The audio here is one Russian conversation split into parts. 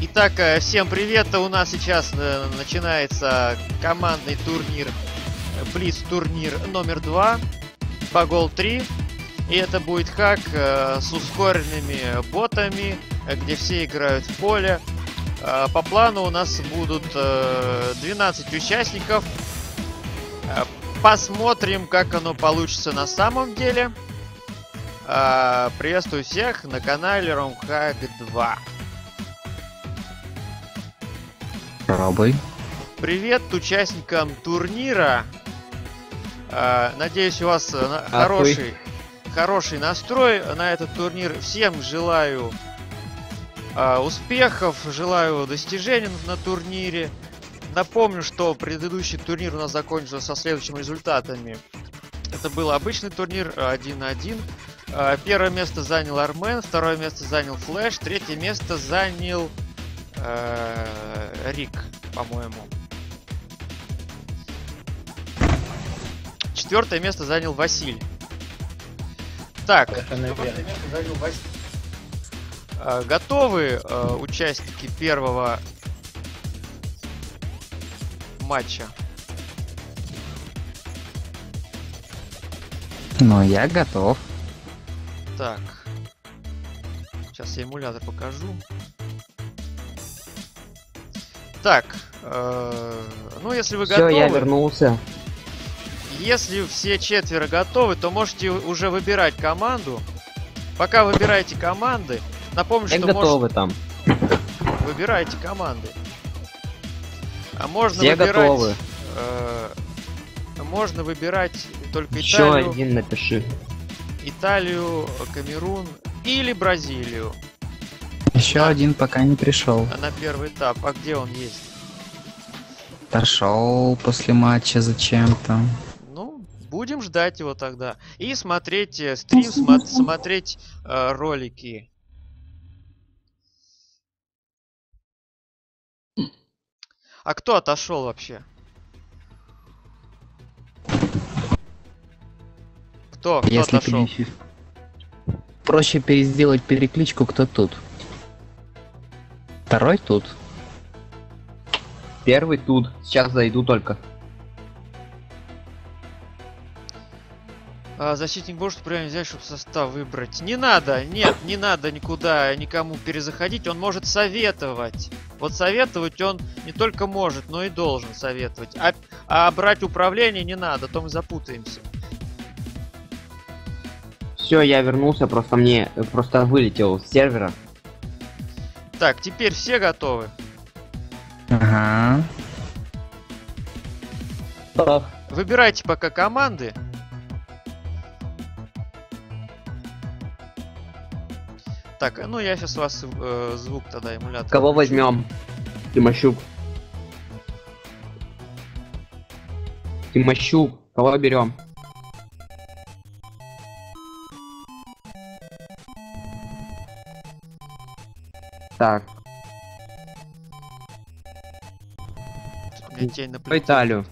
Итак, всем привет! У нас сейчас начинается командный турнир, Блиц-турнир номер 2 по Гол 3. И это будет хак с ускоренными ботами, где все играют в поле. По плану у нас будут 12 участников. Посмотрим, как оно получится на самом деле. Приветствую всех на канале RomHack 2. Пробуй. Привет участникам турнира. Надеюсь, у вас хороший настрой на этот турнир. Всем желаю успехов, желаю достижений на турнире. Напомню, что предыдущий турнир у нас закончился со следующими результатами. Это был обычный турнир 1-1. Первое место занял Армен, второе место занял Флэш, третье место занял Рик, по-моему. Четвертое место занял Василь. Так, готовы участники первого матча? Ну, я готов. Так, сейчас я эмулятор покажу. Так, ну если вы готовы... Все, я вернулся. Если все четверо готовы, то можете уже выбирать команду. Пока выбираете команды, напомню, Все что готовы там. выбирайте команды. А можно Все выбирать... готовы. Можно выбирать только Еще Италию, один напиши. Италию, Камерун или Бразилию. Еще один пока не пришел. На первый этап. А где он есть? Дошел после матча зачем-то. Ну, будем ждать его тогда. И смотреть стрим, смотреть ролики. А кто отошел вообще? Кто Если отошел? проще пересделать перекличку, кто тут. Второй тут. Первый тут. Сейчас зайду только. Защитник может прямо взять, чтобы состав выбрать. Не надо, нет, не надо никуда никому перезаходить. Он может советовать. Вот советовать он не только может, но и должен советовать. А брать управление не надо, а то мы запутаемся. Все, я вернулся, просто вылетел с сервера. Так, теперь все готовы? Ага. Выбирайте пока команды. Так, ну я сейчас вас звук тогда эмулятор. Кого возьмем? Тимощук. Тимощук. Кого берем? Так, У меня тень на по Италию.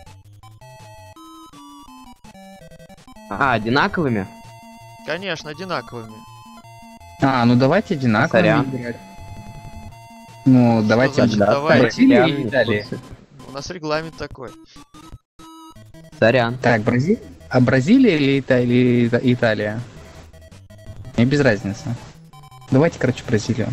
Одинаковыми? Конечно, одинаковыми. Ну давайте одинаково Сорян. играть. Ну, давайте значит давайте? Бразилия и Италия. У нас регламент такой. Сорян. Так, Бразилия или Италия? Мне без разницы. Давайте, короче, Бразилию.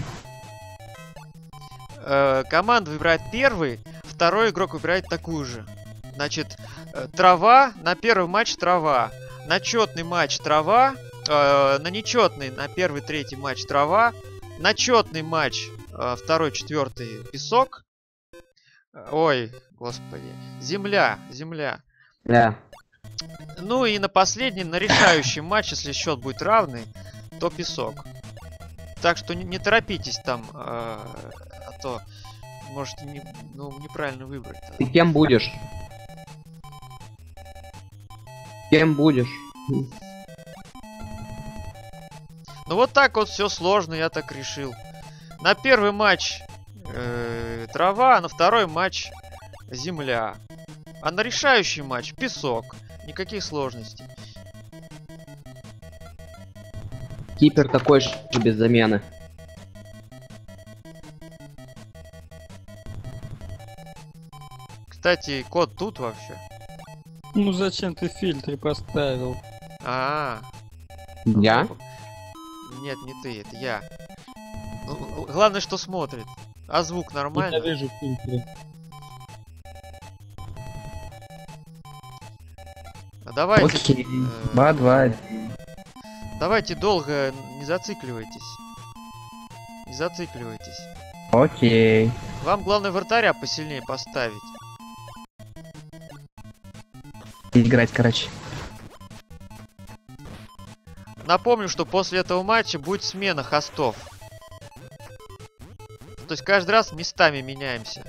Команда выбирает первый, второй игрок выбирает такую же. Значит, трава, на первый матч трава, на четный матч трава, на нечетный, на первый, третий матч трава, на четный матч, второй, четвертый песок. Ой, господи, земля. Да. Ну и на последний, на решающий матч, если счет будет равный, то песок. Так что не торопитесь там, а то можете неправильно выбрать. Ты кем будешь? Кем будешь? Ну вот так вот все сложно, я так решил. На первый матч трава, а на второй матч земля. А на решающий матч песок. Никаких сложностей. Кипер такой же без замены. Кстати, код тут вообще. Ну зачем ты фильтры поставил? А, Я? нет, не ты, это я. Ну, главное, что смотрит. А звук нормально? Ненавижу фильтры. А давайте, Окей. 2-2. давайте долго не зацикливайтесь. Не зацикливайтесь. Окей. Вам главное вратаря посильнее поставить. Играть, короче. Напомню, что после этого матча будет смена хостов. То есть каждый раз местами меняемся.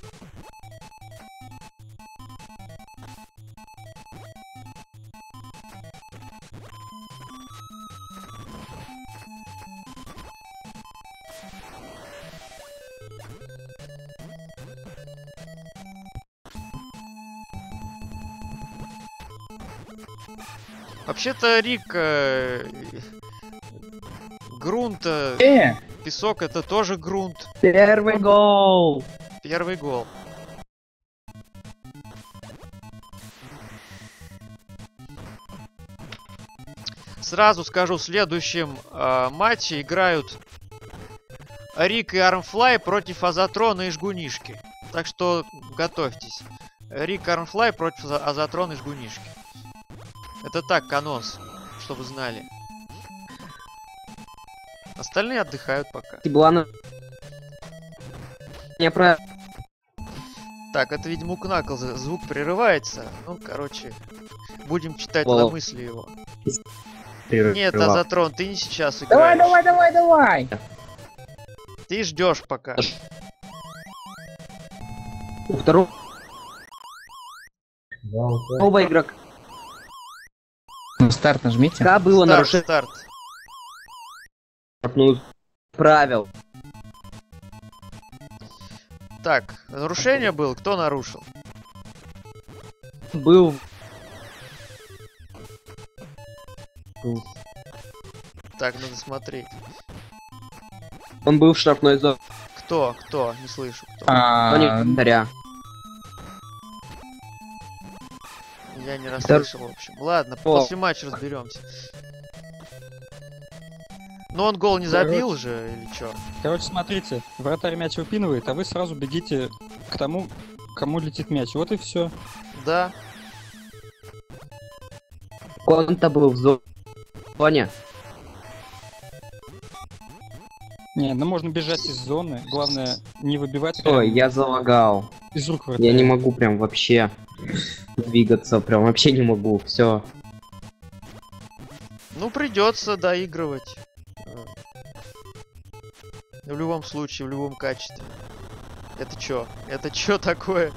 Вообще-то, Рик, грунт, песок это тоже грунт. Первый гол! Первый гол. Сразу скажу, в следующем матче играют Рик и Армфлай против Азатрона и Жгунишки. Так что готовьтесь. Рик и Армфлай против Азатрона и Жгунишки. Это так, анонс, чтобы знали. Остальные отдыхают пока. Тиблана. Не про... Так, это, видимо, у Кнаклза звук прерывается. Ну, короче, будем читать О. на мысли его. Нет, Прервал. Азатрон, ты не сейчас Давай, играешь. давай. Ты ждешь пока. Второго игрока Ну, старт нажмите. было Старт, нарушение старт. правил. Так, нарушение было? Кто нарушил? Был. Так, надо смотреть. Он был в штрафной зоне. Кто? Кто? Не слышу. Кто? Вратаря. Я не расслышал, в общем. Ладно, после матча разберемся. Но он гол не забил же, или чё? Короче, смотрите, вратарь мяч выпинывает, а вы сразу бегите к тому, кому летит мяч. Вот и все. Да. Он-то был в зоне. Не, ну можно бежать из зоны. Главное, не выбивать прям Ой, я залагал. из рук вратаря. Я не могу прям вообще двигаться, прям вообще не могу. Все. Ну, придется доигрывать. В любом случае, в любом качестве. Это чё? Это чё такое?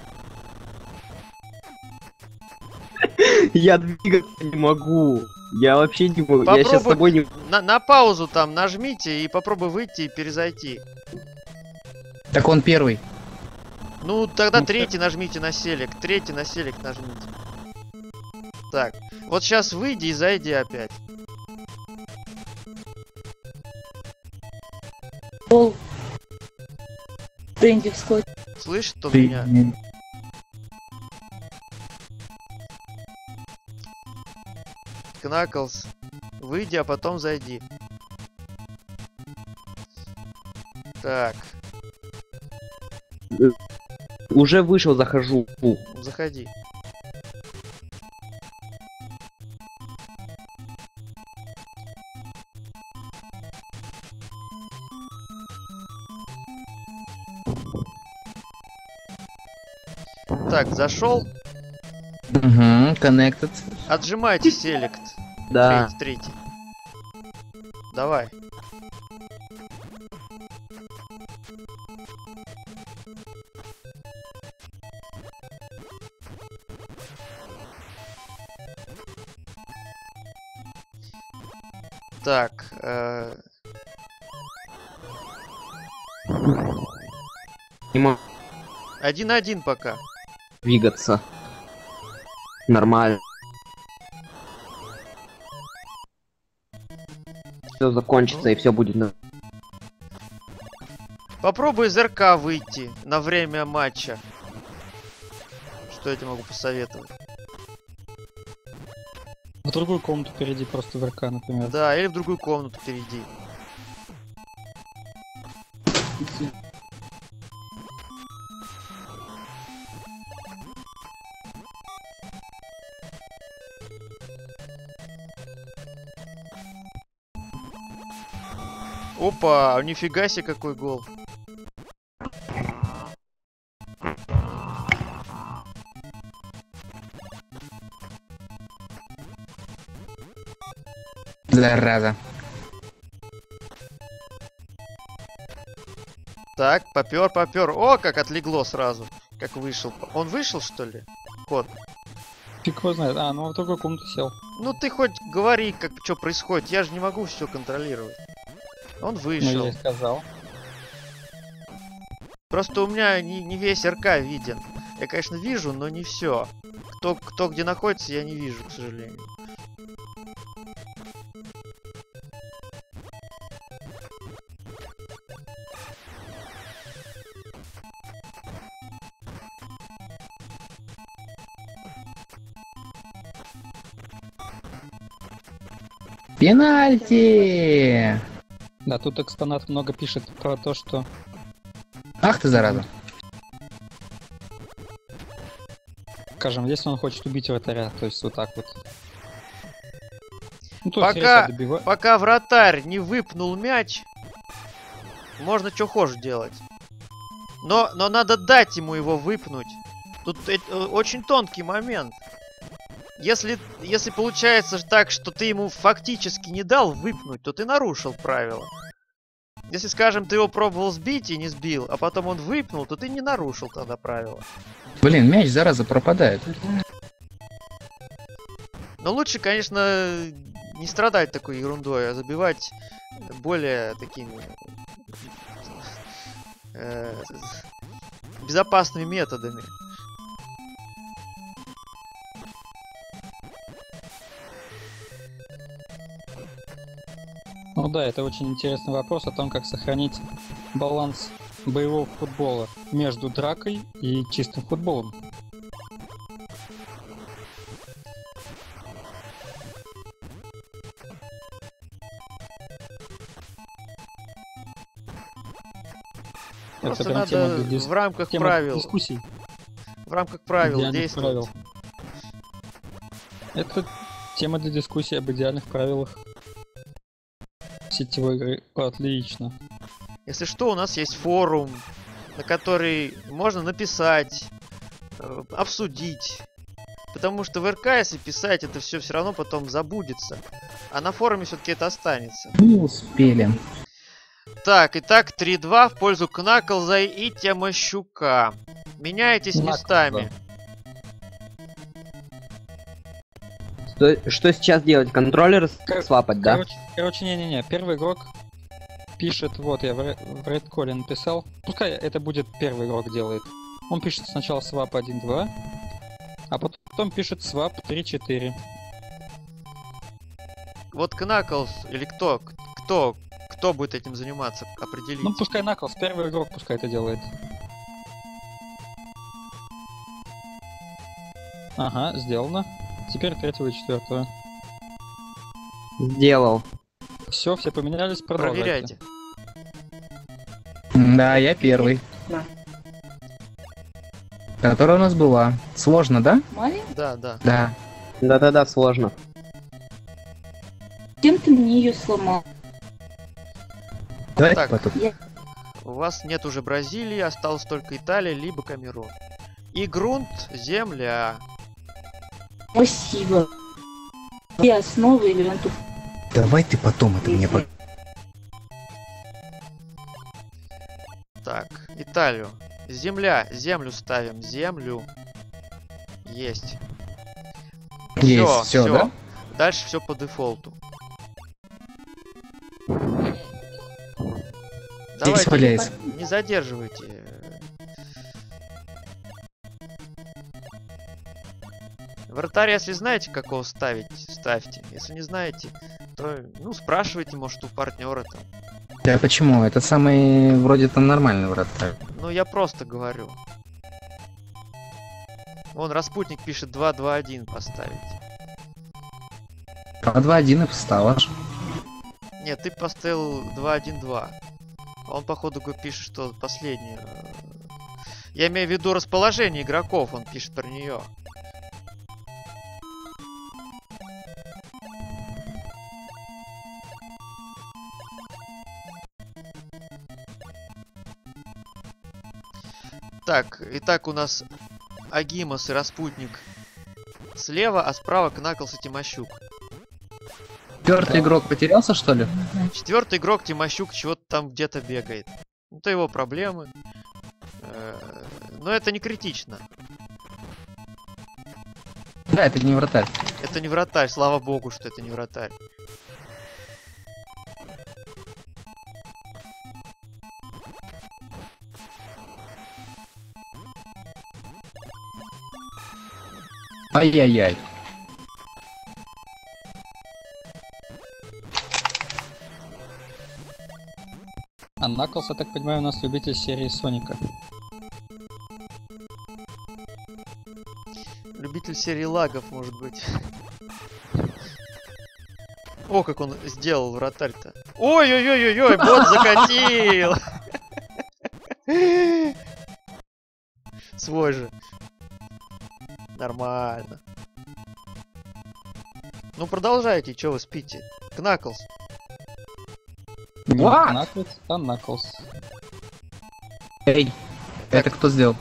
Я двигаться не могу. Я вообще не могу. Я сейчас с Попробуй тобой не... на паузу там нажмите и попробуй выйти и перезайти. Так он первый. Ну, тогда Ну, третий нажмите на селек. Третий на селек нажмите. Так. Вот сейчас выйди и зайди опять. Бренди вскочил. Слышит кто меня? Кнаклз. Выйди, а потом зайди. Так, Уже вышел, захожу. заходи. Так, зашел. Угу, connected. Отжимайте селект. Да. Третий. Давай. Так, Не могу 1-1 пока. двигаться. Нормально. Все закончится и все будет. Попробуй из РК выйти на время матча. что я тебе могу посоветовать. В другую комнату перейди просто в РК, например. Да, или в другую комнату перейди. Опа, нифига себе какой гол. Зараза. Так, попер. О, как отлегло сразу. Как вышел. Он вышел, что ли? Кот. Фиг его знает. А, ну он в другую комнату сел. Ну ты хоть говори, как что происходит. Я же не могу все контролировать. Он Ну, вышел. я и сказал. Просто у меня не весь РК виден. Я, конечно, вижу, но не все. Кто где находится, я не вижу, к сожалению. Пенальти! Да, тут экспонат много пишет про то, что... Ах ты, зараза. Скажем, если он хочет убить вратаря, то есть вот так вот. Ну, тут Пока- Серега добива- Пока вратарь не выпнул мяч, можно что хочешь делать. Но надо дать ему его выпнуть. Тут очень тонкий момент. Если получается так, что ты ему фактически не дал выпнуть, то ты нарушил правила. Если, скажем, ты его пробовал сбить и не сбил, а потом он выпнул, то ты не нарушил тогда правила. Блин, мяч, зараза, пропадает. Но лучше, конечно, не страдать такой ерундой, а забивать более такими безопасными методами. Ну да, это очень интересный вопрос о том, как сохранить баланс боевого футбола между дракой и чистым футболом. Просто прям тема надо для в рамках тема правил. дискуссий. В рамках правил Идеальных действовать. правил. Это тема для дискуссии об идеальных правилах сетевой игры. Отлично. Если что, у нас есть форум, на который можно написать, обсудить. Потому что в РК, если писать, это все равно потом забудется. А на форуме все-таки это останется. Не успели. Так, итак, 3-2 в пользу Кнаклза и Тимощука. Меняетесь Knuckles, местами. Что сейчас делать? Контроллер свапать, да? Короче, не-не-не. Первый игрок пишет, вот я в Redcall написал. Пускай это будет первый игрок делает. Он пишет сначала swap 1-2, а потом пишет swap 3-4. Вот Knuckles или кто будет этим заниматься, определить. Ну пускай Knuckles, первый игрок пускай это делает. Ага, сделано. Теперь третьего и четвертого. Сделал. Все поменялись, продолжайте. Проверяйте. Да, я первый. Да. Которая у нас была. Сложно, да? Маленький? Да. Да. Да-да-да, сложно. Чем ты мне ее сломал? Давайте Так. потом. У вас нет уже Бразилии, осталась только Италия, либо Камерун. И грунт, земля. Спасибо. И основы или он тут... Давай ты потом это мне Так, Италию. Землю ставим, землю. Есть. Есть, все, да? Дальше все по дефолту. Давайте, валяется. не задерживайте. Вратарь, если знаете, какого ставить, ставьте. Если не знаете, то, ну, спрашивайте, может, у партнера там. Да почему? Это самый вроде там нормальный вратарь. Ну, я просто говорю. Вон Распутник пишет 2-2-1 поставить. А 2-1 и поставишь. Нет, ты поставил 2-1-2. Он, походу, пишет, что последнюю. Я имею в виду расположение игроков, он пишет про нее. Так, итак, у нас Агимос и Распутник слева, а справа Кнаклс и Тимощук. Четвертый игрок потерялся, что ли? Четвертый игрок Тимощук чего-то там где-то бегает. Это его проблемы. Но это не критично. Да, это не вратарь. Это не вратарь, слава богу, что это не вратарь. Ай-яй-яй. А Наклс, я так понимаю, у нас любитель серии Соника. Любитель серии лагов, может быть. О, как он сделал вратарь-то. Ой-ой-ой-ой-ой, бот закатил! Свой же. Нормально. Ну продолжайте, чё вы спите? Кнаклс. Не What? Наклс, а Наклс. Эй, это кто сделал?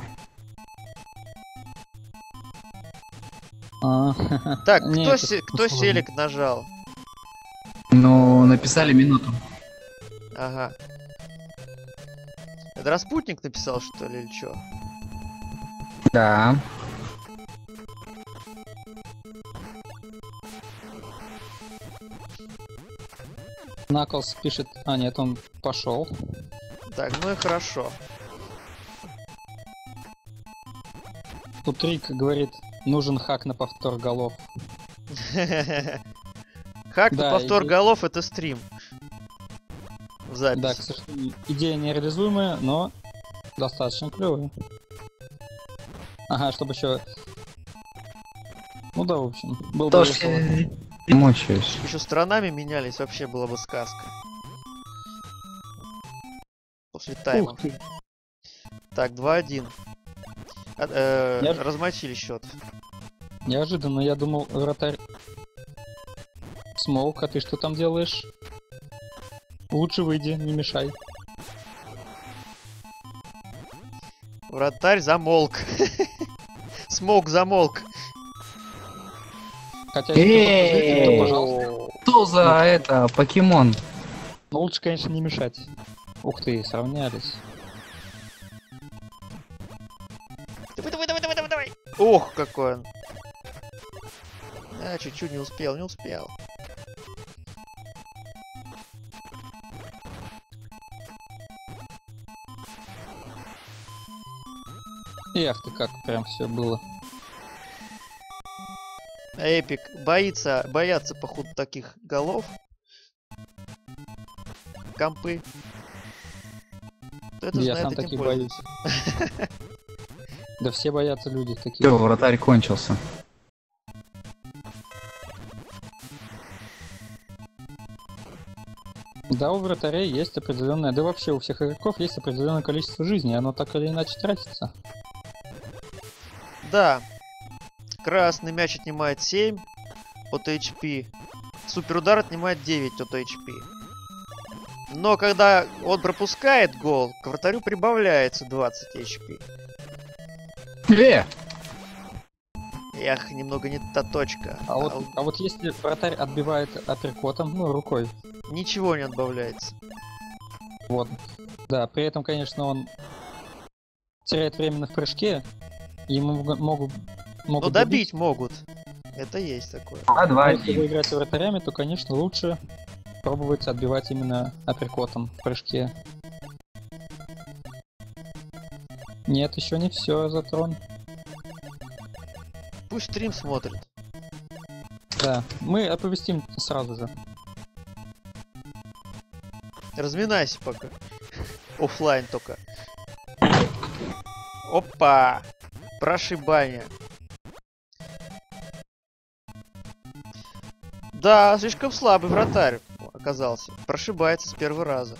Так, Не, кто, это кто сложно. селек нажал? Ну, написали минуту. Ага. Это Распутник написал, что ли, или чё? Да. Наклс пишет... А, нет, он пошел. Так, ну и хорошо. Тут Рик говорит, нужен хак на повтор голов. Хак на Да, повтор и- голов — это стрим. В Да, к записи. сожалению, идея нереализуемая, но достаточно клевая. Ага, чтобы еще... Ну да, в общем, был бы Тоже весело. мучаюсь. Еще странами менялись, вообще была бы сказка. После тайма. Ух ты. Так, 2-1. Я- Размочили счет. Неожиданно, я думал, вратарь... Смоук, а ты что там делаешь? Лучше выйди, не мешай. Вратарь замолк. Смок замолк. Хотя, если кто-то зритель, то пожалуйста. Что за это, покемон? Но лучше, конечно, не мешать. Ух ты, сравнялись. Давай, давай, давай, давай, давай, давай. Ох, какой он. А, чуть-чуть не успел, не успел. Эх ты, как прям все было. Эпик боятся, походу, таких голов. Компы. Кто-то Я знает сам этим таких пользуется. Да все боятся люди таких. Все, вратарь кончился. Да, у вратарей есть определенное, да вообще у всех игроков есть определенное количество жизни, оно так или иначе тратится. Да. Красный мяч отнимает 7 от HP. Суперудар отнимает 9 от HP. Но когда он пропускает гол, к вратарю прибавляется 20 HP. Эх, немного не та точка. А вот если вратарь отбивает апперкотом, ну, рукой, Ничего не отбавляется. вот. Да, при этом, конечно, он теряет время в прыжке, и ему могут Но добить могут. Это есть такое. А, Но если вы играете вратарями, то, конечно, лучше пробовать отбивать именно апперкотом в прыжке. Нет, еще не все, Затрон. Пусть стрим смотрит. Да, мы оповестим сразу же. Разминайся пока. Оффлайн только. Опа! Прошибание. Да, слишком слабый вратарь оказался. Прошибается с первого раза.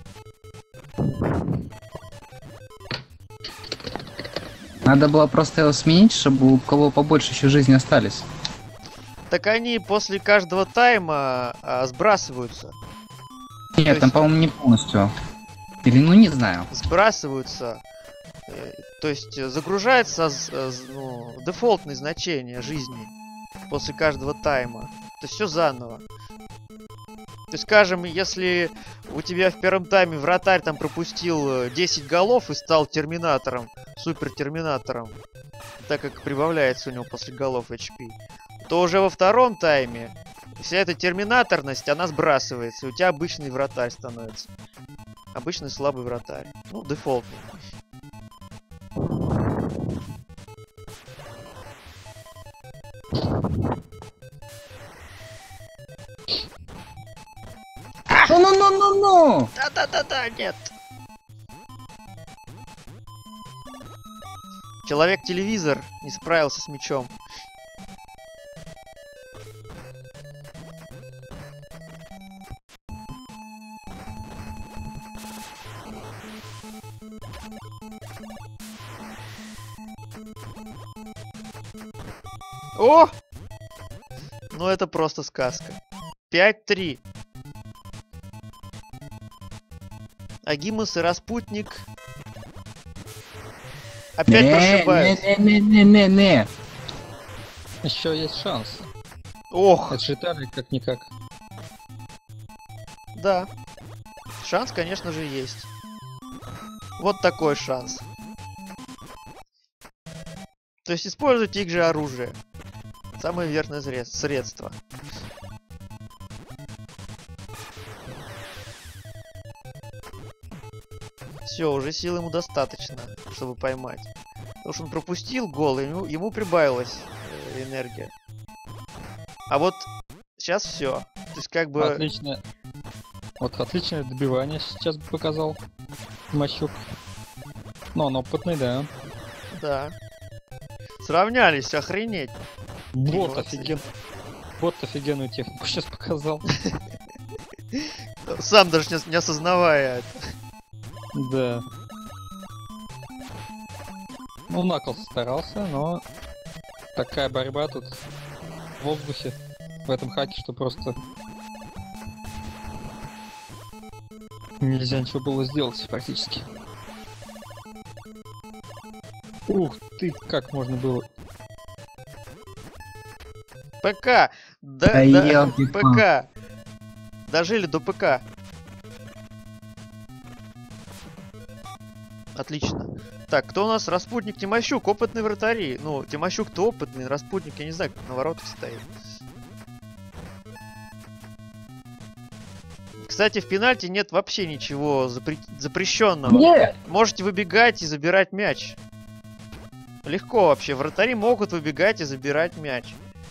Надо было просто его сменить, чтобы у кого побольше еще жизни остались. Так они после каждого тайма сбрасываются. Нет, там, есть- по-моему, не полностью. Или, ну, не знаю. Сбрасываются. То есть загружается ну, дефолтное значение жизни после каждого тайма. То есть все заново. То есть, скажем, если у тебя в первом тайме вратарь там пропустил 10 голов и стал терминатором, супер терминатором, так как прибавляется у него после голов HP, то уже во втором тайме вся эта терминаторность, она сбрасывается, и у тебя обычный вратарь становится. Обычный слабый вратарь. Ну, дефолтный. Ну-ну-ну-ну-ну! Да-да-да-да, нет. Человек-телевизор не справился с мячом. О! Ну это просто сказка. 5-3. Агимус и Распутник опять прошибают. Не-не-не-не-не-не. Еще есть шанс. Ох, Отсчитали как-никак. да. Шанс, конечно же, есть. Вот такой шанс. То есть используйте их же оружие. Самое верное средство. Все, уже сил ему достаточно, чтобы поймать. Потому что он пропустил гол, и ему прибавилась энергия. А вот сейчас все. То есть как бы... Отличное. Вот отличное добивание сейчас бы показал Мащук. Но он опытный, да. Да. Сравнялись, охренеть. Вот молодцы. офиген. Вот офигенную технику сейчас показал. Сам даже не осознавая это. Да. Ну, Наклз старался, но такая борьба тут в воздухе, в этом хаке, что просто нельзя ничего было сделать практически. Ух ты, как можно было. ПК! Да, Да да, ёлки-палки. ПК! Дожили до ПК. Отлично. Так, кто у нас? Распутник, Тимощук, опытный вратари. Ну, Тимощук-то опытный, Распутник, я не знаю, как на воротах стоит. Кстати, в пенальти нет вообще ничего запрещенного. Нет! Можете выбегать и забирать мяч. Легко вообще. Вратари могут выбегать и забирать мяч.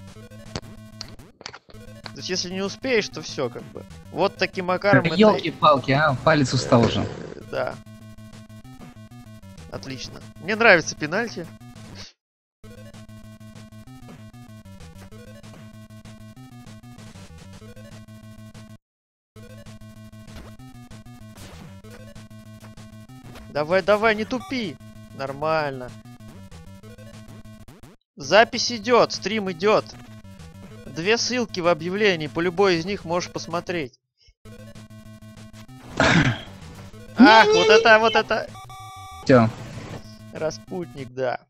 То есть, если не успеешь, то все как бы. Вот таким макаром это... Ёлки-палки, а? Палец устал уже. Да. Отлично. Мне нравится пенальти. Давай, давай, не тупи. Нормально. Запись идет, стрим идет. 2 ссылки в объявлении, по любой из них можешь посмотреть. Ах, вот это. Всё. Распутник, да.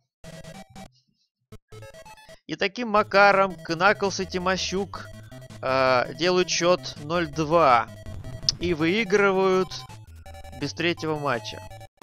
И таким макаром Наклз и Тимощук делают счет 0-2 и выигрывают без третьего матча.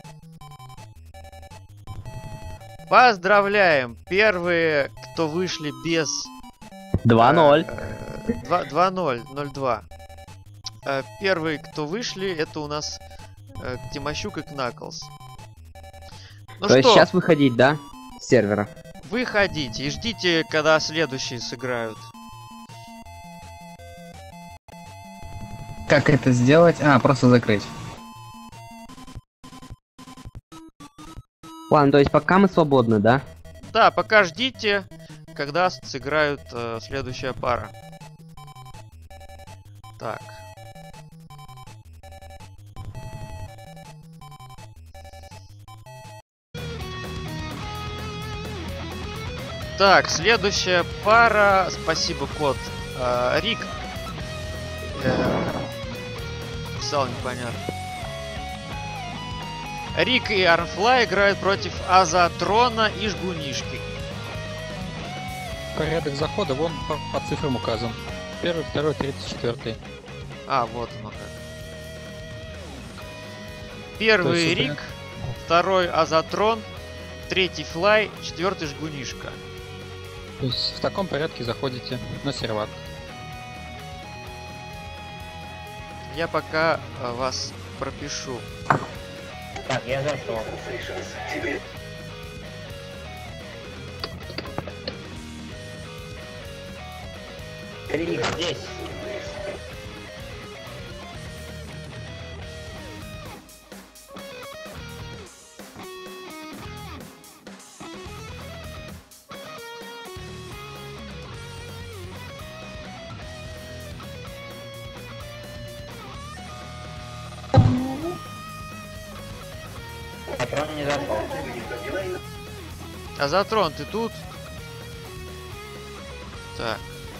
Поздравляем! Первые, кто вышли без... 2-0. 2-0, 0-2. Первые, кто вышли, это у нас Тимощук и Наклз. Ну То есть что, сейчас выходить, да? С сервера. выходите и ждите, когда следующие сыграют. Как это сделать? А, просто закрыть. Ладно, то есть пока мы свободны, да? Да, пока ждите, когда сыграют следующая пара. Так. Так, следующая пара. Спасибо, кот. Рик. Писал непонятно. Рик и Армфлай играют против Азатрона и Жгунишки. Порядок захода вон по цифрам указан. Первый, второй, третий, четвертый. А, вот оно как. Первый То есть Рик, второй Азатрон, третий Флай, четвертый Жгунишка. То есть в таком порядке заходите на сервак. Я пока вас пропишу. Так, я зашел. Рик здесь. Патрон не зашел. Азатрон, ты тут? Так.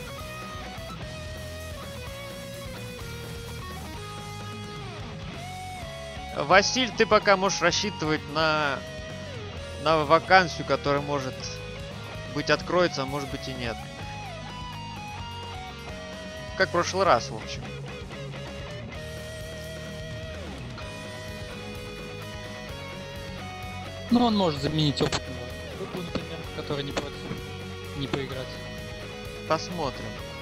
Василь, ты пока можешь рассчитывать на вакансию, которая может быть откроется, а может быть и нет. Как в прошлый раз, в общем. Ну, он может заменить опытного Рыбу, например, который не против не поиграть. Посмотрим.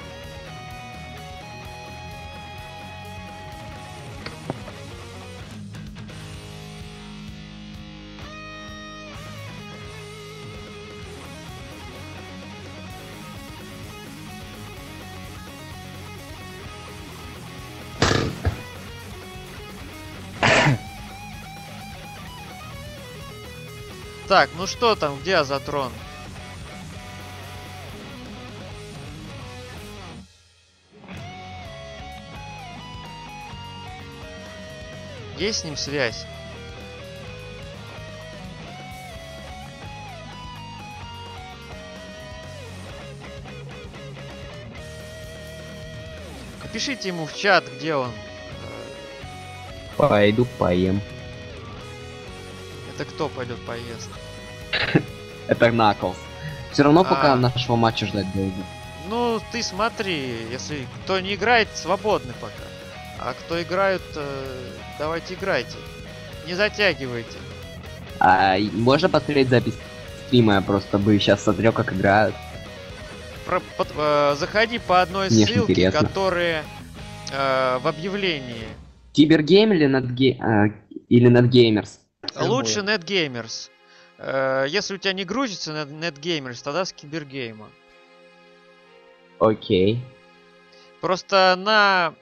Так, ну что там, где Азатрон? Есть с ним связь? Пишите ему в чат, где он. Пойду поем. Это кто пойдет поест? Это Наклз. Все равно пока А. нашего матча ждать долго. Ну, ты смотри, если кто не играет, свободны пока. А кто играют, давайте играйте. Не затягивайте. Можно посмотреть запись стрима, я просто бы сейчас смотрел, как играют. Заходи по одной Мне ж ссылке, интересно. которая в объявлении. Кибергейм или NetGamers? Лучше NetGamers. Если у тебя не грузится NetGamers, тогда с Кибергейма. Окей. Просто на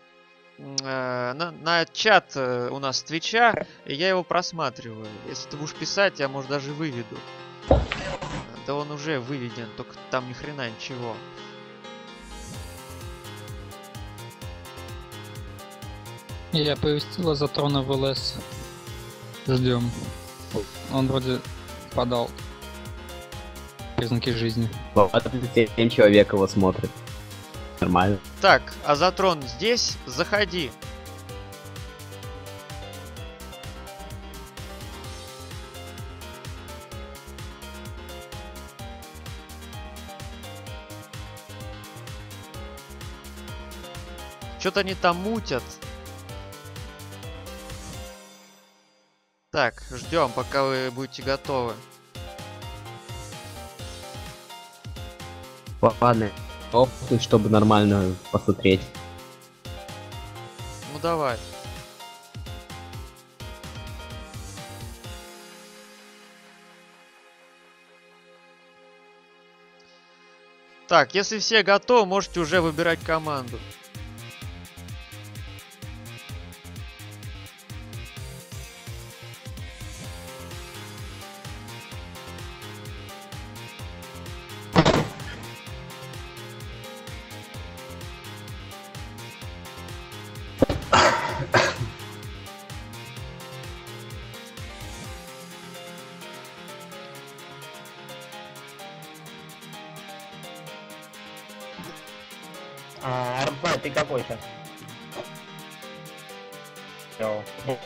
чат у нас с Твича, я его просматриваю. Если ты будешь писать, я, может, даже выведу. Да он уже выведен, только там ни хрена ничего. Я повестил Азатрона в ЛС. Ждем. Он вроде подал признаки жизни. 27 человек его смотрит. Нормально. Так, Азатрон здесь, заходи. Что-то они там мутят. Так, ждем, пока вы будете готовы. Ладно. Опыт, чтобы нормально посмотреть. Ну давай. Так, если все готовы, можете уже выбирать команду. ты какой сейчас? Все.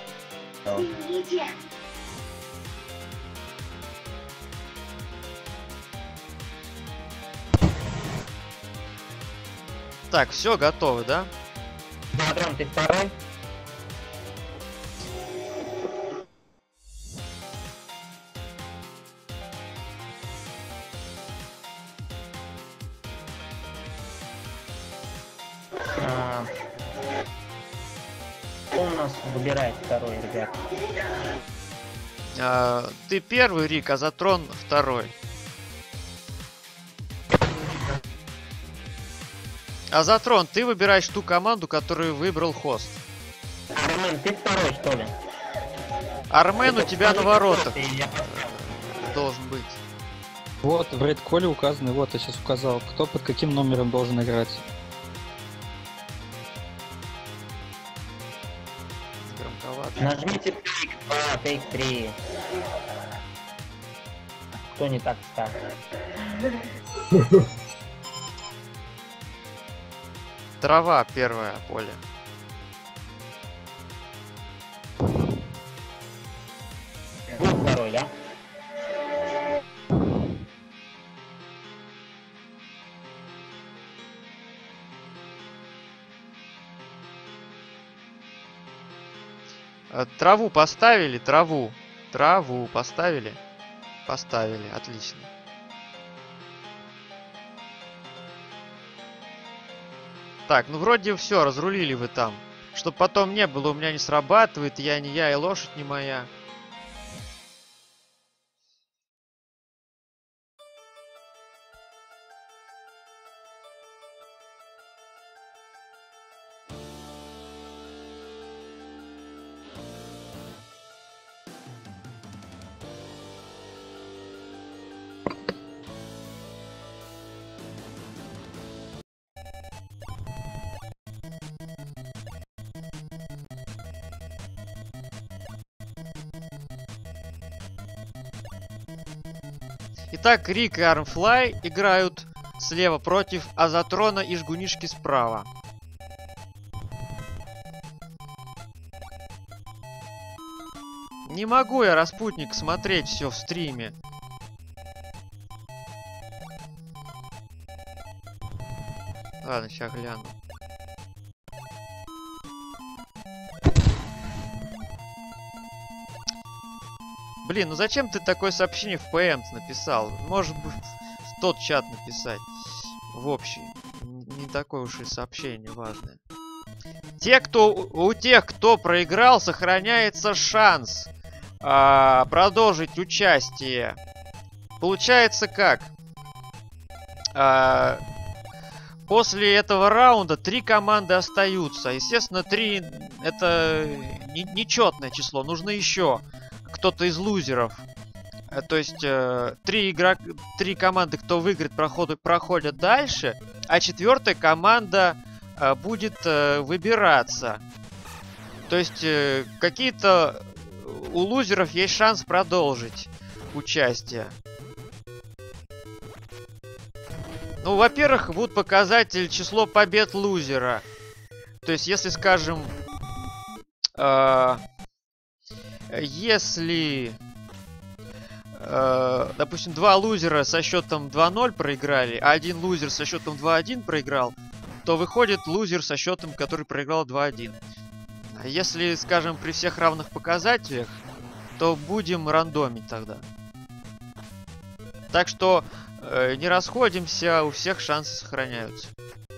Так, все, готовы, да? Атрон, ты второй? Кто у нас выбирает второй, ребят? Ты первый, Рик, а Затрон второй. А Затрон, ты выбираешь ту команду, которую выбрал хост. Армен, ты второй, что ли? Армен у Это тебя на второй, воротах четвертый, я- должен быть. Вот, в Red Call указаны, вот я сейчас указал, кто под каким номером должен играть. Громковато. Нажмите тейк 2, тейк 3. Кто не так ставит? Трава первое поле. Был второй, да? Траву поставили, траву. Траву поставили. Поставили, отлично. Так, ну вроде все, разрулили вы там. Чтоб потом не было, у меня не срабатывает, я не я и лошадь не моя. Итак, Рик и Армфлай играют слева против Азатрона и Жгунишки справа. Не могу я, Распутник, смотреть все в стриме. Ладно, сейчас гляну. Блин, ну зачем ты такое сообщение в ПМ написал? Может быть, в тот чат написать. В общий. Не такое уж и сообщение важное. У тех, кто проиграл, сохраняется шанс продолжить участие. Получается как? После этого раунда 3 команды остаются. Естественно, 3 это нечетное число. Нужно еще кто-то из лузеров. То есть 3 команды, кто выиграет, проходят дальше, а 4-я команда будет выбираться. То есть какие-то у лузеров есть шанс продолжить участие. Ну, во-первых, будет показатель число побед лузера. То есть, если, скажем, если, допустим, 2 лузера со счетом 2-0 проиграли, а 1 лузер со счетом 2-1 проиграл, то выходит лузер со счетом, который проиграл 2-1. Если, скажем, при всех равных показателях, то будем рандомить тогда. Так что не расходимся, у всех шансы сохраняются.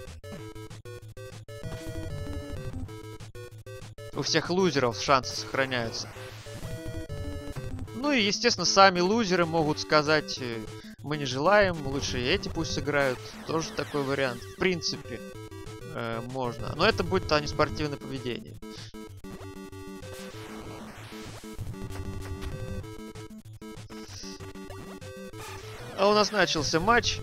У всех лузеров шансы сохраняются. Ну и, естественно, сами лузеры могут сказать, мы не желаем, лучше эти пусть сыграют. Тоже такой вариант. В принципе, можно. Но это будет неспортивное поведение. А у нас начался матч.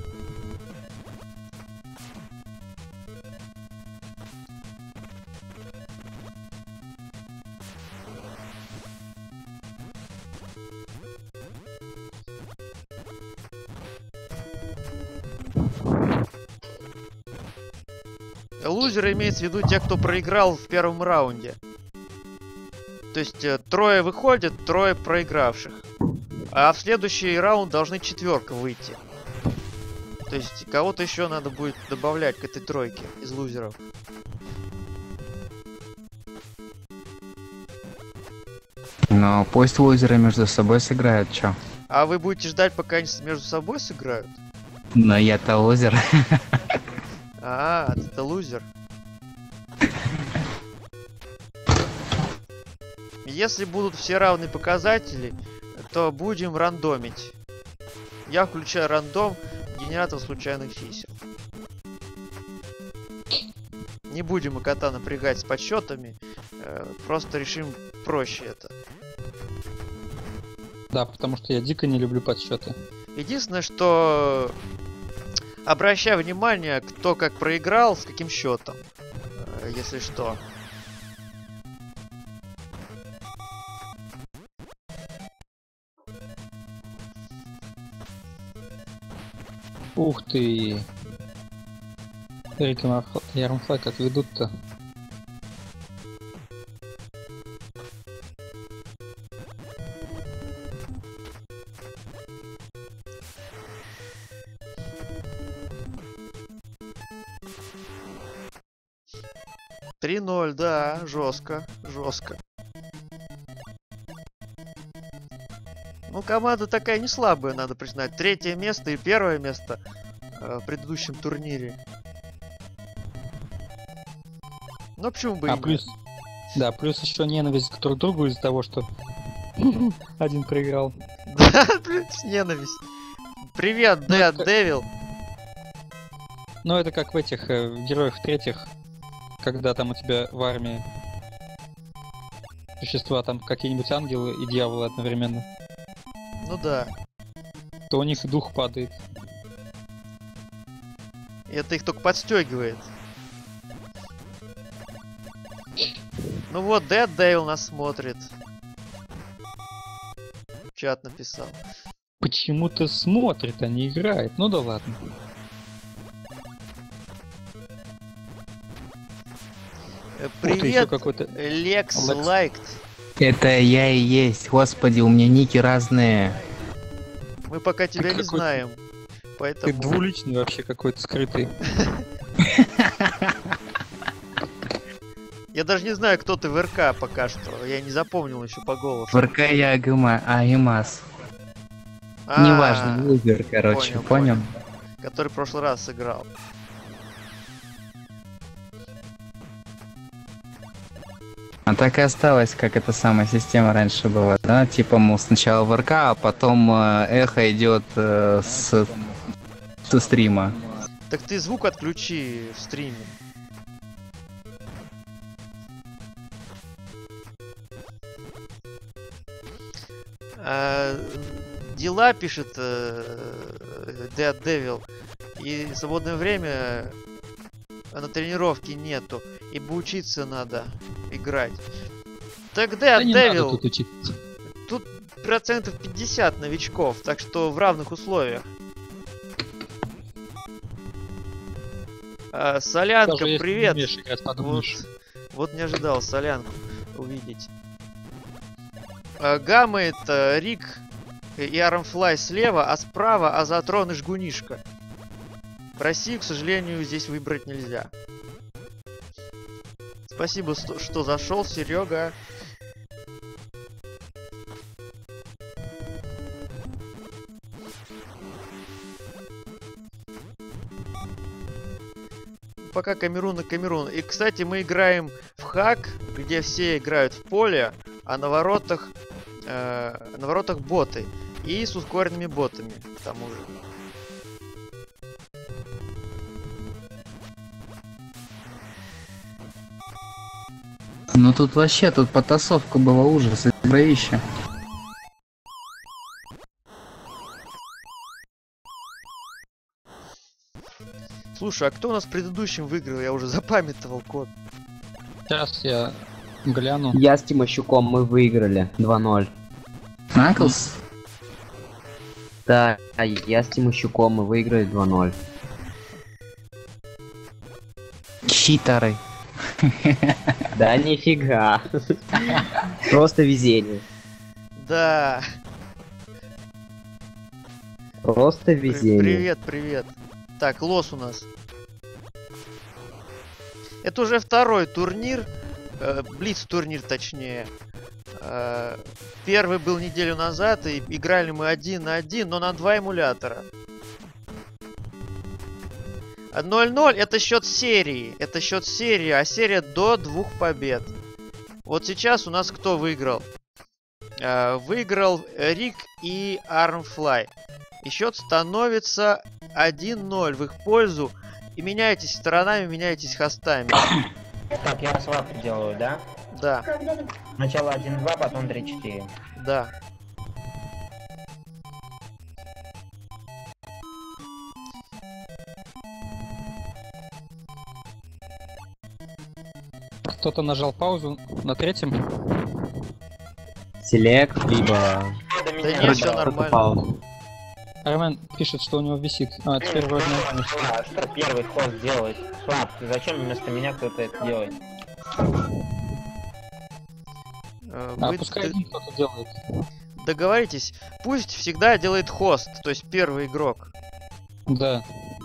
Лузеры имеется в виду те, кто проиграл в первом раунде. То есть трое выходят, трое проигравших. А в следующий раунд должны четверка выйти. То есть кого-то еще надо будет добавлять к этой тройке из лузеров. Но пусть лузеры между собой сыграют, чё? А вы будете ждать, пока они между собой сыграют? Но я-то лузер. А, это лузер. Если будут все равные показатели, то будем рандомить. Я включаю рандом, генератор случайных чисел. Не будем мы кота напрягать с подсчетами, просто решим проще это. Да, потому что я дико не люблю подсчеты. Единственное, что обращай внимание, кто как проиграл, с каким счетом, если что. Ух ты! Эрик и Ironfly как ведут-то? Три 0, да, жестко, жестко. Ну, команда такая не слабая, надо признать. Третье место и первое место в предыдущем турнире. Ну, почему бы и А нет? плюс... Да, плюс еще ненависть к друг другу из-за того, что один проиграл. Да, блин, ненависть. Привет, Ну, Dead это- Devil. Но это как в этих героях третьих, когда там у тебя в армии существа, там какие-нибудь ангелы и дьяволы одновременно, Ну да. то у них и дух падает. Это их только подстегивает. Ну вот, Dead Devil нас смотрит. В чат написал. Почему-то смотрит, а не играет. Ну да ладно. Ух ты, еще Привет, какой-то... Лекс Лекс. Лайкт. Это я и есть. Господи, у меня ники разные. Мы пока тебя не какой-то- знаем. Ты Поэтому... двуличный вообще какой-то скрытый. Я даже не знаю, кто ты в РК пока что. Я не запомнил еще по голосу. ВРК я Агимас. А, Неважно, лузер, короче, понял? Который в прошлый раз сыграл. А так и осталось, как эта самая система раньше была, да? Типа, мол, сначала ВРК, а потом эхо идет со стрима. Так ты звук отключи в стриме. Дела пишет Dead Devil. И свободное время на тренировке нету. Ибо учиться надо играть. Так Dead Да не надо Devil, тут учиться. тут процентов 50 новичков, так что в равных условиях. Солянка, Даже если не привет! умеешь играть, Вот, подумаешь. вот не ожидал Солянку увидеть. Гаммет, Рик и Ironfly слева, а справа Азатрон и Жгунишка. Россию, к сожалению, здесь выбрать нельзя. Спасибо, что зашел, Серега. Пока Камерун и Камерун. И, кстати, мы играем в хак, где все играют в поле, а на воротах боты. И с ускоренными ботами, к тому же. Ну тут вообще, тут потасовка была ужас, игровище. Слушай, а кто у нас в предыдущем выиграл? Я уже запамятовал код. Сейчас я гляну. Я с Тимощуком, мы выиграли 2-0. Наклс? Да, я с Тимощуком, мы выиграли 2-0. Читеры. Да нифига. Просто везение. Да. Просто везение. Привет, привет. Так, лос у нас. Это уже второй турнир. Блиц-турнир, точнее. Первый был неделю назад, и играли мы 1 на 1, но на 2 эмулятора. 0-0 это счет серии. Это счет серии, а серия до 2 побед. Вот сейчас у нас кто выиграл? Выиграл Рик и Armfly. И счет становится 1-0 в их пользу. И меняйтесь сторонами, меняйтесь хостами. Так, я свап делаю, да? Да, Сначала 1-2, потом 3-4. да. Кто-то нажал паузу на третьем. Селект, либо... Да нет, все нормально. Армен пишет, что у него висит. А, теперь вроде нормально. А что первый хост делает? Свап, зачем вместо меня кто-то это делает? А Вы пускай один кто-то делает. договоритесь, пусть всегда делает хост, то есть первый игрок. Да.